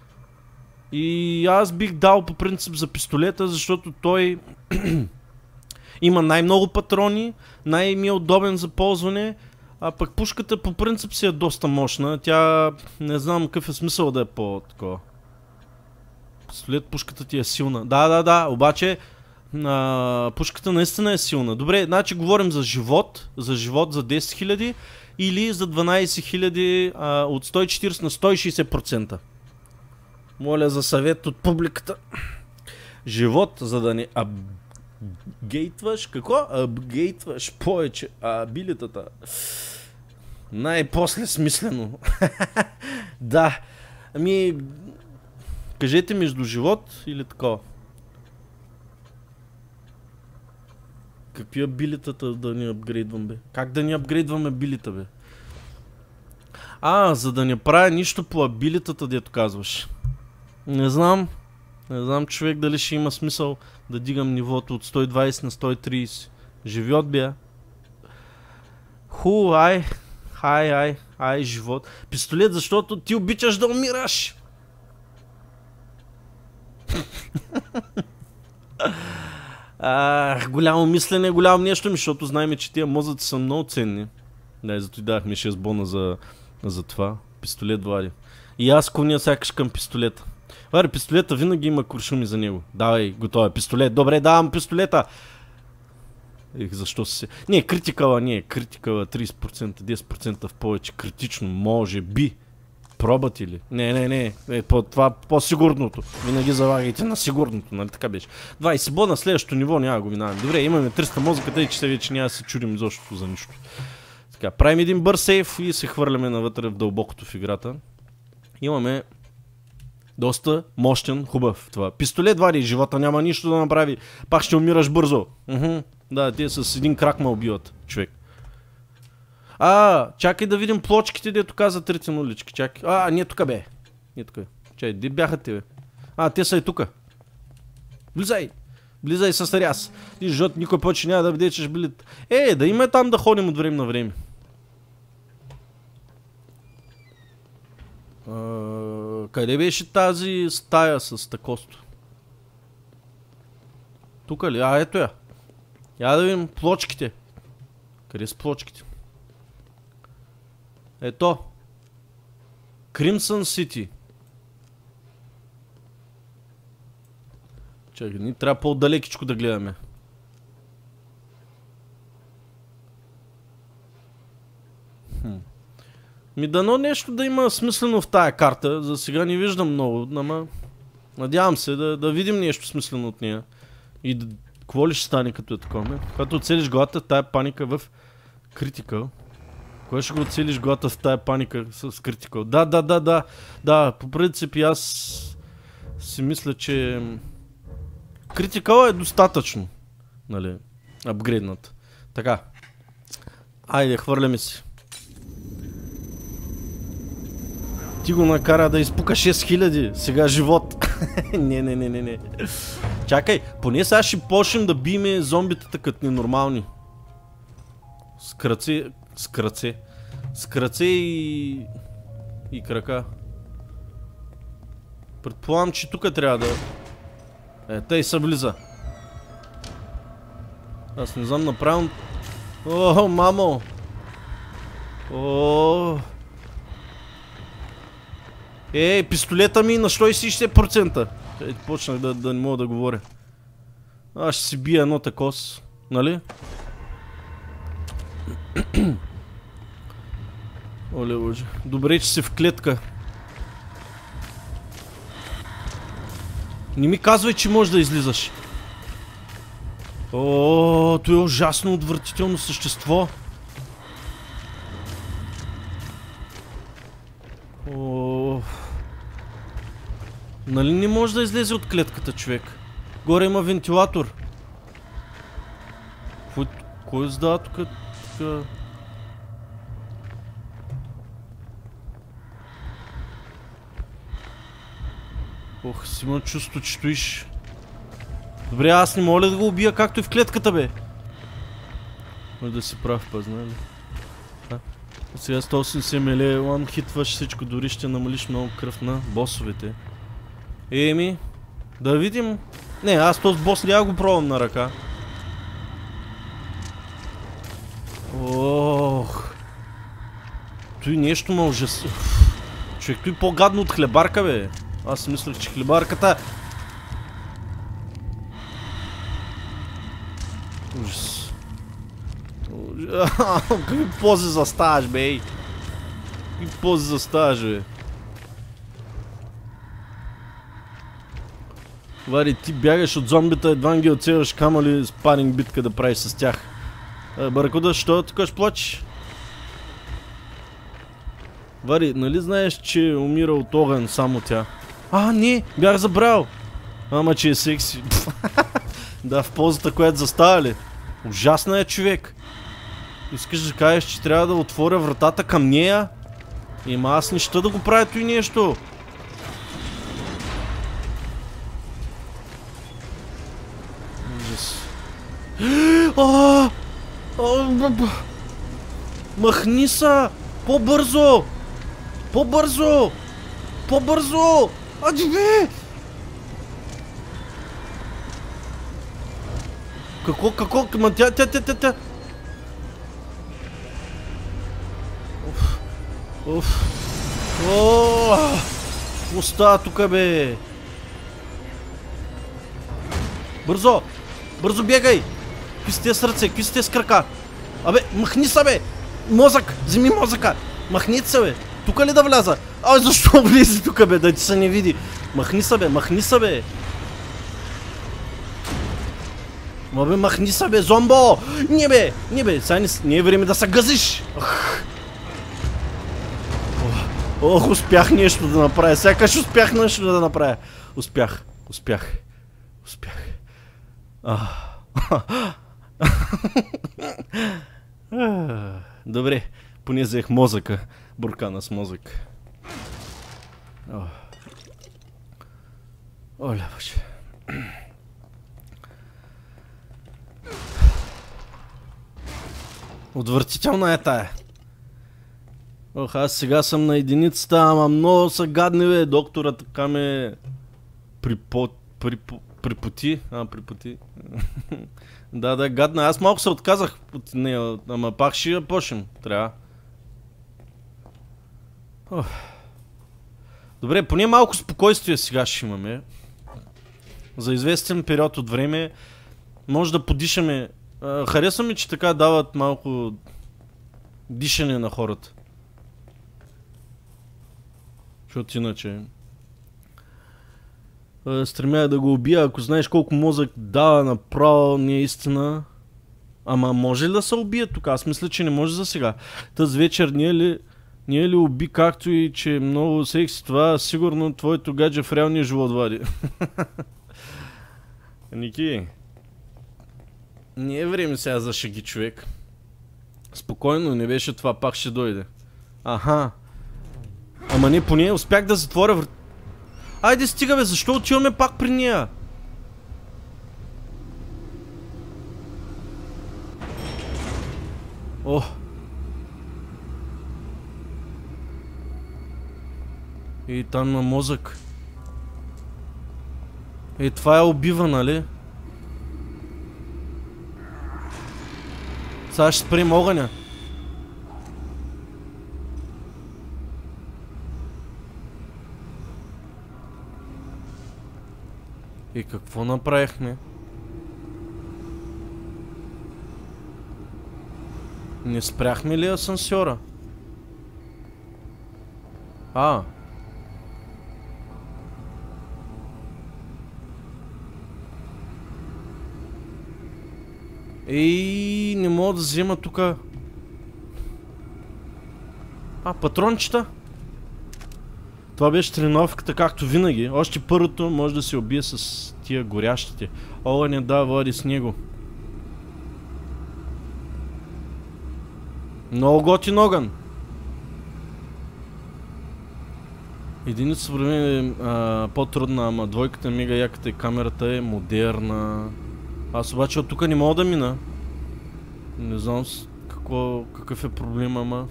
И аз бих дал по принцип за пистолета, защото той има най-много патрони, най-ми е удобен за ползване, а пък пушката по принцип си е доста мощна. Тя не знам какъв е смисъл да е по-такова. Пистолет, пушката ти е силна. Да, да, да, обаче а, пушката наистина е силна. Добре, значи говорим за живот, за живот за десет хиляди или за дванайсет хиляди а, от сто и четирийсет на сто и шейсет процента. Моля за съвет от публиката. Живот, за да не апгейтваш. Какво? Апгейтваш повече абилитата. Най-после смислено. Да. Ами... Кажете между живот или такова. Какви абилитата да ни апгрейдвам, бе? Как да ни апгрейдваме абилита, бе? А, за да не правя нищо по абилитата, дето казваш. Не знам. Не знам, човек, дали ще има смисъл да дигам нивото от сто и двайсет на сто и трийсет. Живот бя. Ху, ай. Ай, ай, ай, живот. Пистолет, защото ти обичаш да умираш. а, голямо мислене, голямо нещо ми, защото знаем, че тия мозъци са много ценни. Да, зато и дахме шест бона за, за това. Пистолет, Влади. И аз клоня сякаш към пистолета. Вари, пистолета винаги има куршуми за него. Давай, готово е. Пистолет. Добре, давам пистолета. Ех, защо си... Не, критикала, не, критикала трийсет процента, десет процента в повече. Критично, може би. Пробати ли? Не, не, не. Е, по, това по-сигурното. Винаги залагайте на сигурното, нали така беше. двайсет бона, следващото ниво няма го минаваме. Добре, имаме триста мозъка, тъй че се вече няма да се чудим изобщо за нищо. Така, правим един бърз сейф и се хвърляме навътре в дълбокото в играта. Имаме доста мощен, хубав това. Пистолет, Вади, живота няма нищо да направи. Пак ще умираш бързо. Уху. Да, те с един крак ме убиват, човек. А, чакай да видим плочките, дето каза трите нулички. Чакай. А, не тука бе. Не тука. Чай, де бяха те, бе? А, те са и тука. Влизай. Влизай с ряс. И жот, никой повече няма да види, че ще били... Е, да има там да ходим от време на време. Uh, къде беше тази стая с такосто? Тука ли? А, ето я. Я да видим плочките. Къде са плочките? Ето. Crimson City. Чакай, ни трябва по-далекичко да гледаме. Хм. Ми дано нещо да има смислено в тая карта. За сега не виждам много, ама надявам се да, да видим нещо смислено от нея. И да, какво ли ще стане като е такова? Когато оцелиш главата, тая паника в Critical. Кое ще го оцелиш главата в тая паника с Critical? Да, да, да, да. Да, по принцип аз си мисля, че Critical е достатъчно. Нали, апгрейднат. Така. Айде, хвърляме си. Ти го накара да изпука шест хиляди. Сега живот. не, не, не, не, не. Чакай, поне сега ще почнем да биеме зомбитата като ненормални. С кръце, с кръце. С кръце и... и крака. Предполагам, че тук трябва да... Е, тъй се влиза. Аз не знам направо... О, мамо! О. Ей, пистолета ми на сто и шейсет процента. Ей, почнах да, да не мога да говоря. Аз ще си бия едно такос. Нали? Оле, боже. Добре, че си в клетка. Не ми казвай, че можеш да излизаш. О, то е ужасно отвратително същество. О, нали не може да излезе от клетката, човек? Горе има вентилатор. Кой, кой издава тук? Ох, си имам чувство, че стоиш. Добре, аз не мога да го убия, както и в клетката, бе. Може да си прав, па, знае ли? А? Сега сто осемдесет миле, лам хитваш всичко, дори ще намалиш много кръв на босовете. Еми, да видим. Не, аз този бос няма го пробвам на ръка. Ох. Той нещо ма ужас. Човек, той по-гадно от хлебарка, бе. Аз мислех, че хлебарката... Ужас. Ужас. Какви пози заставаш, бе, ей. Какви пози заставаш, бе. Вари, ти бягаш от зомбита, едва ги оцелваш, камо ли спаринг битка да правиш с тях. Баракуда, що тук ще плачеш? Вари, нали знаеш, че умира от огън само тя? А, не, бях забрал. Ама, че е секси. Да, в позата, която застава ли? Ужасна е, човек. Искаш да кажеш, че трябва да отворя вратата към нея? Ема аз не ще да го правя той нещо. Ужас. Ааа! Махни са! По-бързо! По-бързо! По-бързо! Ади бе! Какво, какво? Ма тя, тя, тя, тя, тя! Уф! Уф! Ооо! Какво става тука, бе? Бързо! Бързо бегай! Какви сте с ръце? Какви сте с крака? Абе, махни са, бе! Мозък! Вземи мозъка! Махнете се, бе! Тука ли да вляза? Ай, защо влезе тука, бе? Да ти се не види! Махни са, бе! Махни са, бе! Ма бе, махни са, бе, зомбо! Не, бе! Не, бе! Сега не, не е време да се гъзиш! Ох, Ох, успях нещо да направя! Сякаш успях нещо да направя! Успях! Успях! Успях! Ах... Добре, поне взех мозъка. Буркана с мозък. О. Оля, боже. Отвратителна е тая. Ох, аз сега съм на единицата, ама много са гадни, бе. Доктора така ме припо... припо... припоти. А, припоти. Да, да, гадна. Аз малко се отказах от нея, ама пак ще я почнем. Трябва. Ох. Добре, поне малко спокойствие сега ще имаме. За известен период от време може да подишаме. Харесва ми, че така дават малко дишане на хората. Защото иначе... Стремя да го убия, ако знаеш колко мозък дава направо, не е истина. Ама може ли да се убие тук? Аз мисля, че не може за сега. Тази вечер не е ли, не е ли уби, както и че много секси това, сигурно твоето гадже в реалния живот вади. Ники, не е време сега за шеги, човек. Спокойно, не беше това, пак ще дойде. Аха. Ама не, поне успях да затворя врата. Айде стига, бе, защо отиваме пак при нея? О! И там на мозък. Е, това е убива, нали? Сега ще спрем огъня. И какво направихме? Не спряхме ли асансьора? А. Ей, не мога да взема тука. А, патрончета? Това беше тренировката, както винаги. Още първото може да се убие с тия горящите. Огъня да води с него. Много готин огън. Единица съвремен е по-трудна, ама двойката е мега яката и камерата е модерна. Аз обаче от тук не мога да мина. Не знам с какво, какъв е проблем, ама...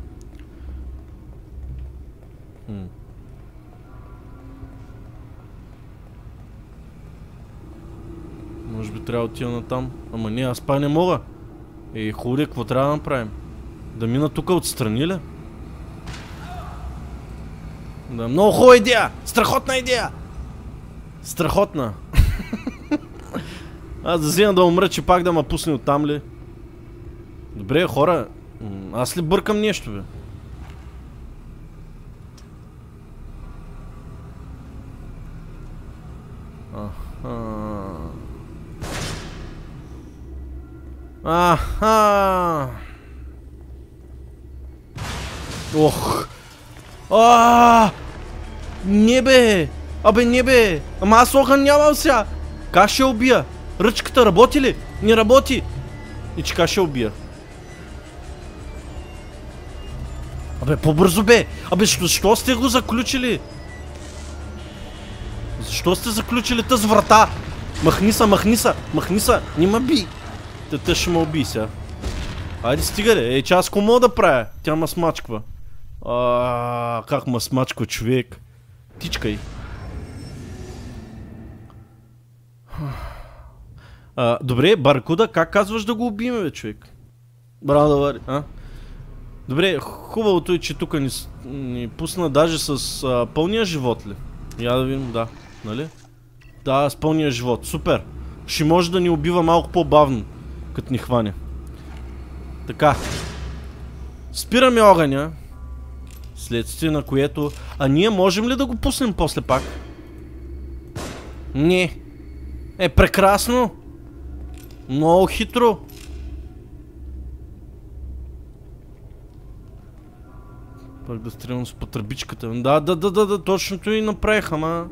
Хм. Може би трябва да отида на там. Ама не, аз пак не мога. Ей, хубаво, какво трябва да направим? Да мина тук отстрани ли? Да, много хубава идея! Страхотна идея! Страхотна! Аз да взема да умра, че пак да ме пусне оттам ли? Добре, хора, аз ли бъркам нещо, бе? Аха... Аха... Ох! Аааа! Не бе! Абе не бе! Ама аз огън нямам сега! Как ще убия? Ръчката работи ли? Не работи! И че как ще убия? Абе по-бързо бе! Абе защо сте го заключили? Защо сте заключили тази врата? Махни са, махни са, махни са! Не ма би! Те те ще ме уби сега. Айде стига ли? Ей, че аз ко мога да правя? Тя ма смачква. Аааа, как ма смачква човек. Тичкай. А, добре, Баркуда, как казваш да го убием, бе, човек? Браво да вари, а? Добре, хубавото е, че тук ни, ни пусна даже с а, пълния живот ли? Я да видим, да, нали? Да, с пълния живот, супер. Ще може да ни убива малко по-бавно, като ни хване. Така. Спираме огъня. Следствие на което... А ние можем ли да го пуснем после пак? Не. Е, прекрасно. Много хитро. Пак да стрелям с потребичката. Да, да, да, да, да, точното и направих, ама...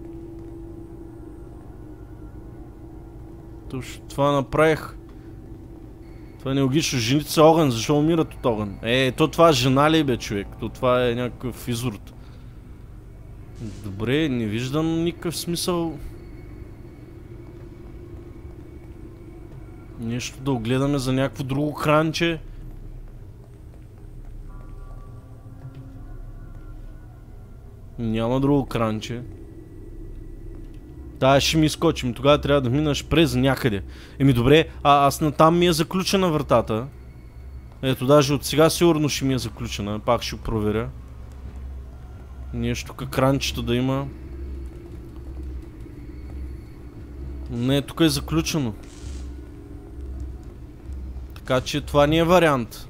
Точно това направих. Това е нелогично. Жените са огън, защо умират от огън? Е, то това жена ли бе, човек? То това е някакъв изрод. Добре, не виждам никакъв смисъл. Нещо да огледаме за някакво друго кранче. Няма друго кранче. Да, ще ми изкочим. Тогава трябва да минаш през някъде. Еми добре, а аз натам ми е заключена вратата. Ето, даже от сега сигурно ще ми е заключена. Пак ще проверя. Нещо как кранчето да има. Не, тук е заключено. Така че това не е вариант.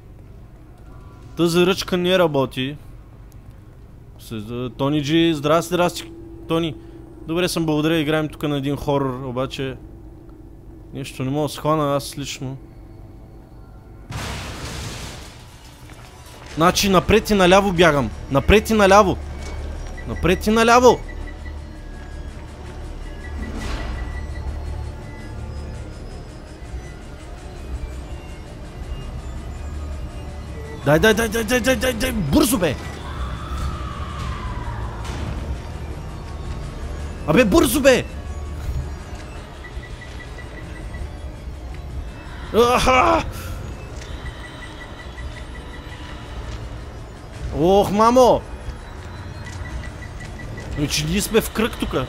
Тази ръчка не работи. Тони Джи, здрасти, здрасти, Тони. Добре съм, благодаря, играем тук на един хорор, обаче... Нещо не мога да схвана аз лично. Значи напред и наляво бягам. Напред и наляво. Напред и наляво. Дай, дай, дай, дай, дай, дай, дай, дай, бързо бе! Абе, бързо бе! Аха! Ох, мамо! Но че ние сме в кръг тука.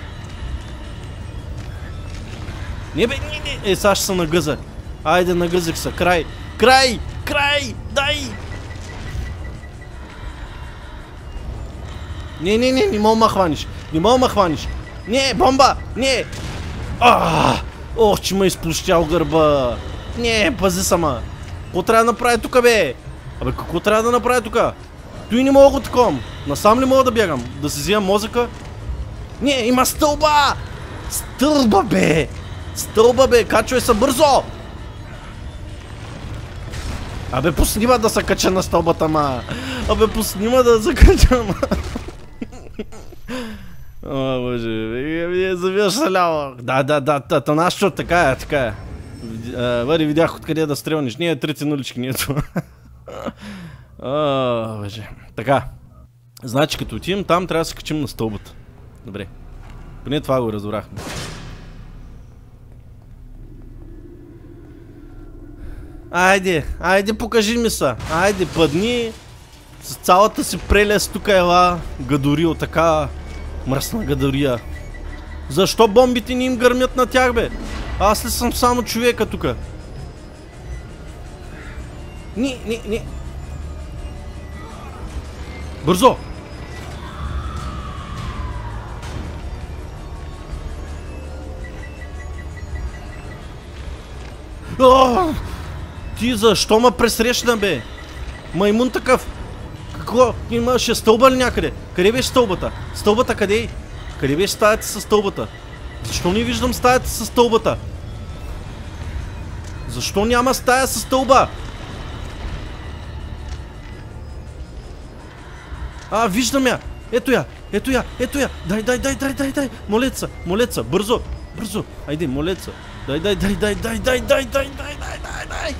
Не бе, не, не! Е, сега ще се нагъза. Айде, нагъзах се. Край! Край! Край! Дай! Не, не, не, не мога ма хваниш. Не мога ма хваниш. Не, бомба! Не! Ааа! Ох, че ме изплощял гърба. Не, пази сама. Какво трябва да направя тука, бе? Абе, какво трябва да направя тука? Той не мога го таком. Насам ли мога да бягам? Да си взимам мозъка? Не, има стълба! Стълба, бе! Стълба, бе! Качвай се бързо! Абе, поснима да се кача на стълбата, ма! Абе, поснима да се кача, ма! О, боже, ми завиваш се ляво. Да, да, да, да, нашо, така е, така е. Вари, видях откъде да стрелниш. Ние трети нулички, не е това. О, боже. Така. Значи като отидем там, трябва да се качим на стълбата. Добре. Поне това го разбрахме. Айде, айде покажи ми са. Айде, падни с цялата си прелест тук ела гадорил, така мръсна гадория. Защо бомбите ни им гърмят на тях, бе? Аз ли съм само човека тука? Ни, ни, ни. Бързо! О! Ти защо ма пресрещна, бе? Маймун такъв. Какво? Имаше стълба ли някъде? Къде беше стълбата? Стълбата къде е? Къде беше стаята с стълбата? Защо не виждам стаята с стълбата? Защо няма стая с стълба? А, виждам я! Ето я! Ето я! Ето я! Дай, дай, дай, дай, дай, дай! Молеца! Молеца! Бързо! Бързо! Айде, молеца! Дай, дай, дай, дай, дай, дай, дай, дай, дай, дай, дай, дай!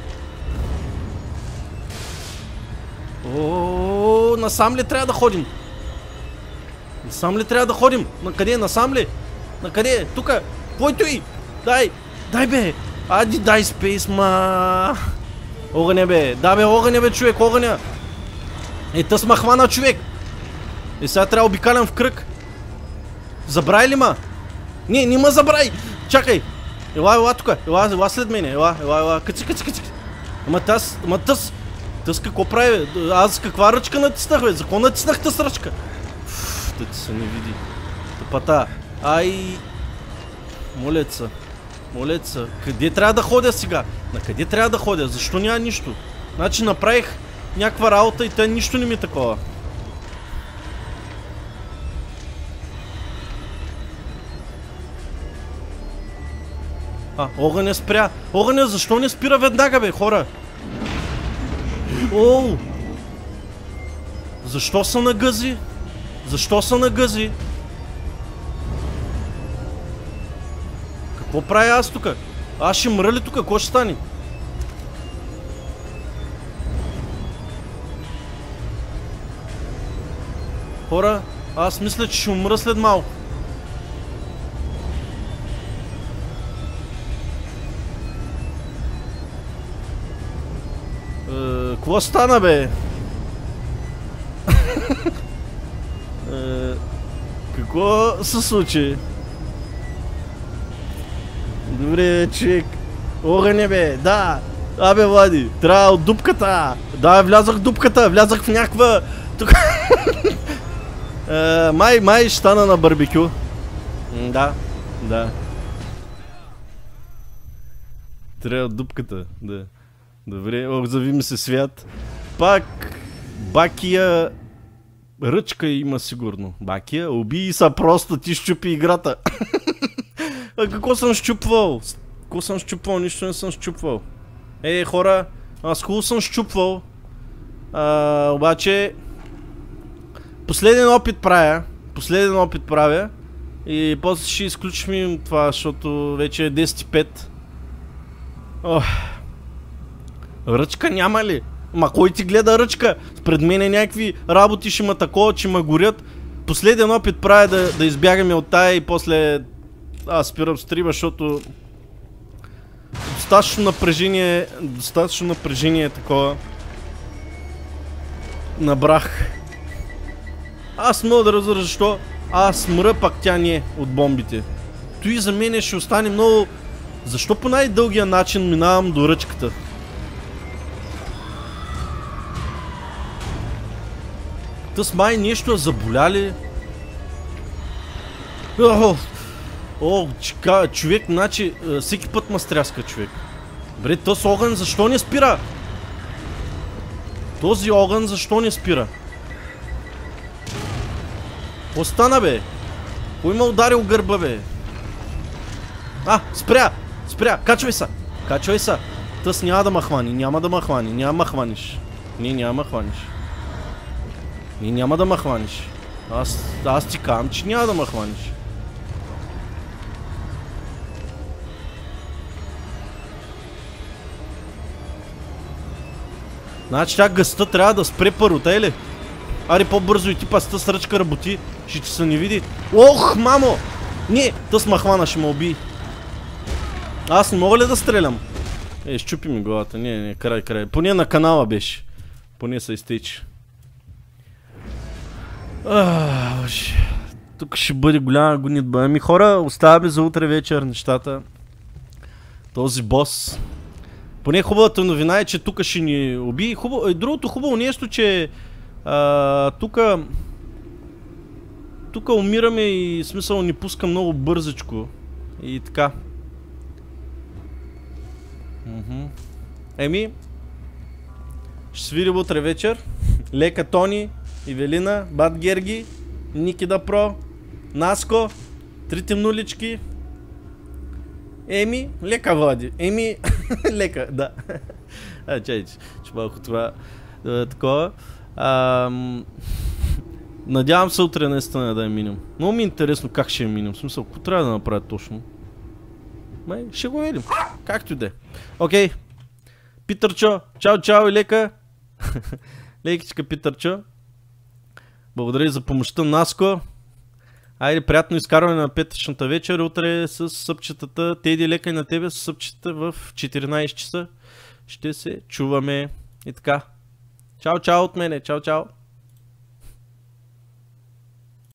О, насам ли трябва да ходим? Насам ли трябва да ходим? На къде? Насам ли? На къде? Тука! Който и! Дай! Дай, бе! Ади, дай спейс, ма! Огъня, бе! Да, бе, огъня, бе, човек, огъня! Е, тъс ма хвана, човек! И сега трябва обикалям в кръг. Забрай ли ма? Не, не ма забрай! Чакай! Ела, ела тука! Ела, ела след мене! Ела, ела, ела! Къци, къци, къци! Ама тъс, ама тъс! Тъс какво прави, бе? Аз каква ръчка натиснах, бе? За какво натиснах тъс ръчка? Фуф, да ти се не види. Тъпата. Ай... Молеца. Молеца. Къде трябва да ходя сега? На къде трябва да ходя? Защо няма нищо? Значи направих някаква работа и те нищо не ми е такова. А, огъня спря. Огъня защо не спира веднага, бе, хора? Оу! Защо са на гъзи? Защо са на гъзи? Какво правя аз тука? Аз ще мръ ли тука? Какво ще стане? Хора, аз мисля, че ще умра след малко. Е, какво стана, бе? е, какво се случи? Добре, човек. Огъня, бе, да. Абе, Влади, трябва от дупката. Да, влязах в дупката, влязах в някаква... Тук... Uh, май, май ще стана на барбекю. Mm, да, да. Трябва от дупката, да. Добре, ох, зави ми се свят. Пак Бакия ръчка има сигурно. Бакия, убий са просто, ти щупи играта. А какво съм щупвал? Какво съм щупвал? Нищо не съм щупвал. Е, хора, аз хубаво съм щупвал. А, обаче... Последен опит правя, последен опит правя и после ще изключим това, защото вече е десет и пет. Ох. Ръчка няма ли? Ма кой ти гледа ръчка? Пред мене някакви работи ще ма такова, че ма горят. Последен опит правя да, да избягаме от тая и после аз спирам стрима, защото достатъчно напрежение, достатъчно напрежение е такова. Набрах. Аз мога да разбера защо аз мръ, пак тя не е от бомбите. Той за мен ще остане много... Защо по най-дългия начин минавам до ръчката? Тъс май нещо е заболяли. О, о чека, човек, значи всеки път ма стряска, човек. Бре, тъс огън защо не спира? Този огън защо не спира? Остана, бе! Кой ме ударил гърба, бе? А, спря! Спря! Качвай са! Качвай са! Тъс няма да ма хвани, няма да ма хвани, няма ма хваниш. Не, няма ма хваниш. Не, няма да ма хваниш. Аз, аз ти казвам, че няма да ма хваниш. Значи тя гъста трябва да спре първо, тъй ли? Аре по-бързо и ти паста с ръчка работи, ще ти се не види. Ох, мамо! Не, тъс ма хвана, ще ме убий. Аз не мога ли да стрелям? Е, щупи ми главата, не, не, край, край. Поне на канала беше. Поне се изтече. Тук ще бъде голяма гонитба. Ами хора, оставяме за утре вечер нещата. Този бос. Поне хубавата новина е, че тук ще ни уби. Хубаво, другото хубаво нещо, че тук тук умираме и смисъл ни пуска много бързичко. И така. Мхм. Еми, ще се видим утре вечер. Лека Тони, Ивелина, Бат Герги, Ники да Про, Наско, трите нулички. Еми, лека Влади. Еми, лека, да. А, чай, че, че малко това да, такова. Ам... Надявам се утре наистина да я минем. Много ми е интересно как ще я минем. В смисъл, какво трябва да направя точно? Май, ще го видим. Както и да е. Окей. Питърчо, чао, чао и лека. Лекичка Питърчо. Благодаря за помощта, Наско. Айде, приятно изкарване на петъчната вечер. Утре с съпчетата. Теди, лека и на тебе с съпчета в четиринайсет часа. Ще се чуваме и така. Чао, чао от мене. Чао, чао.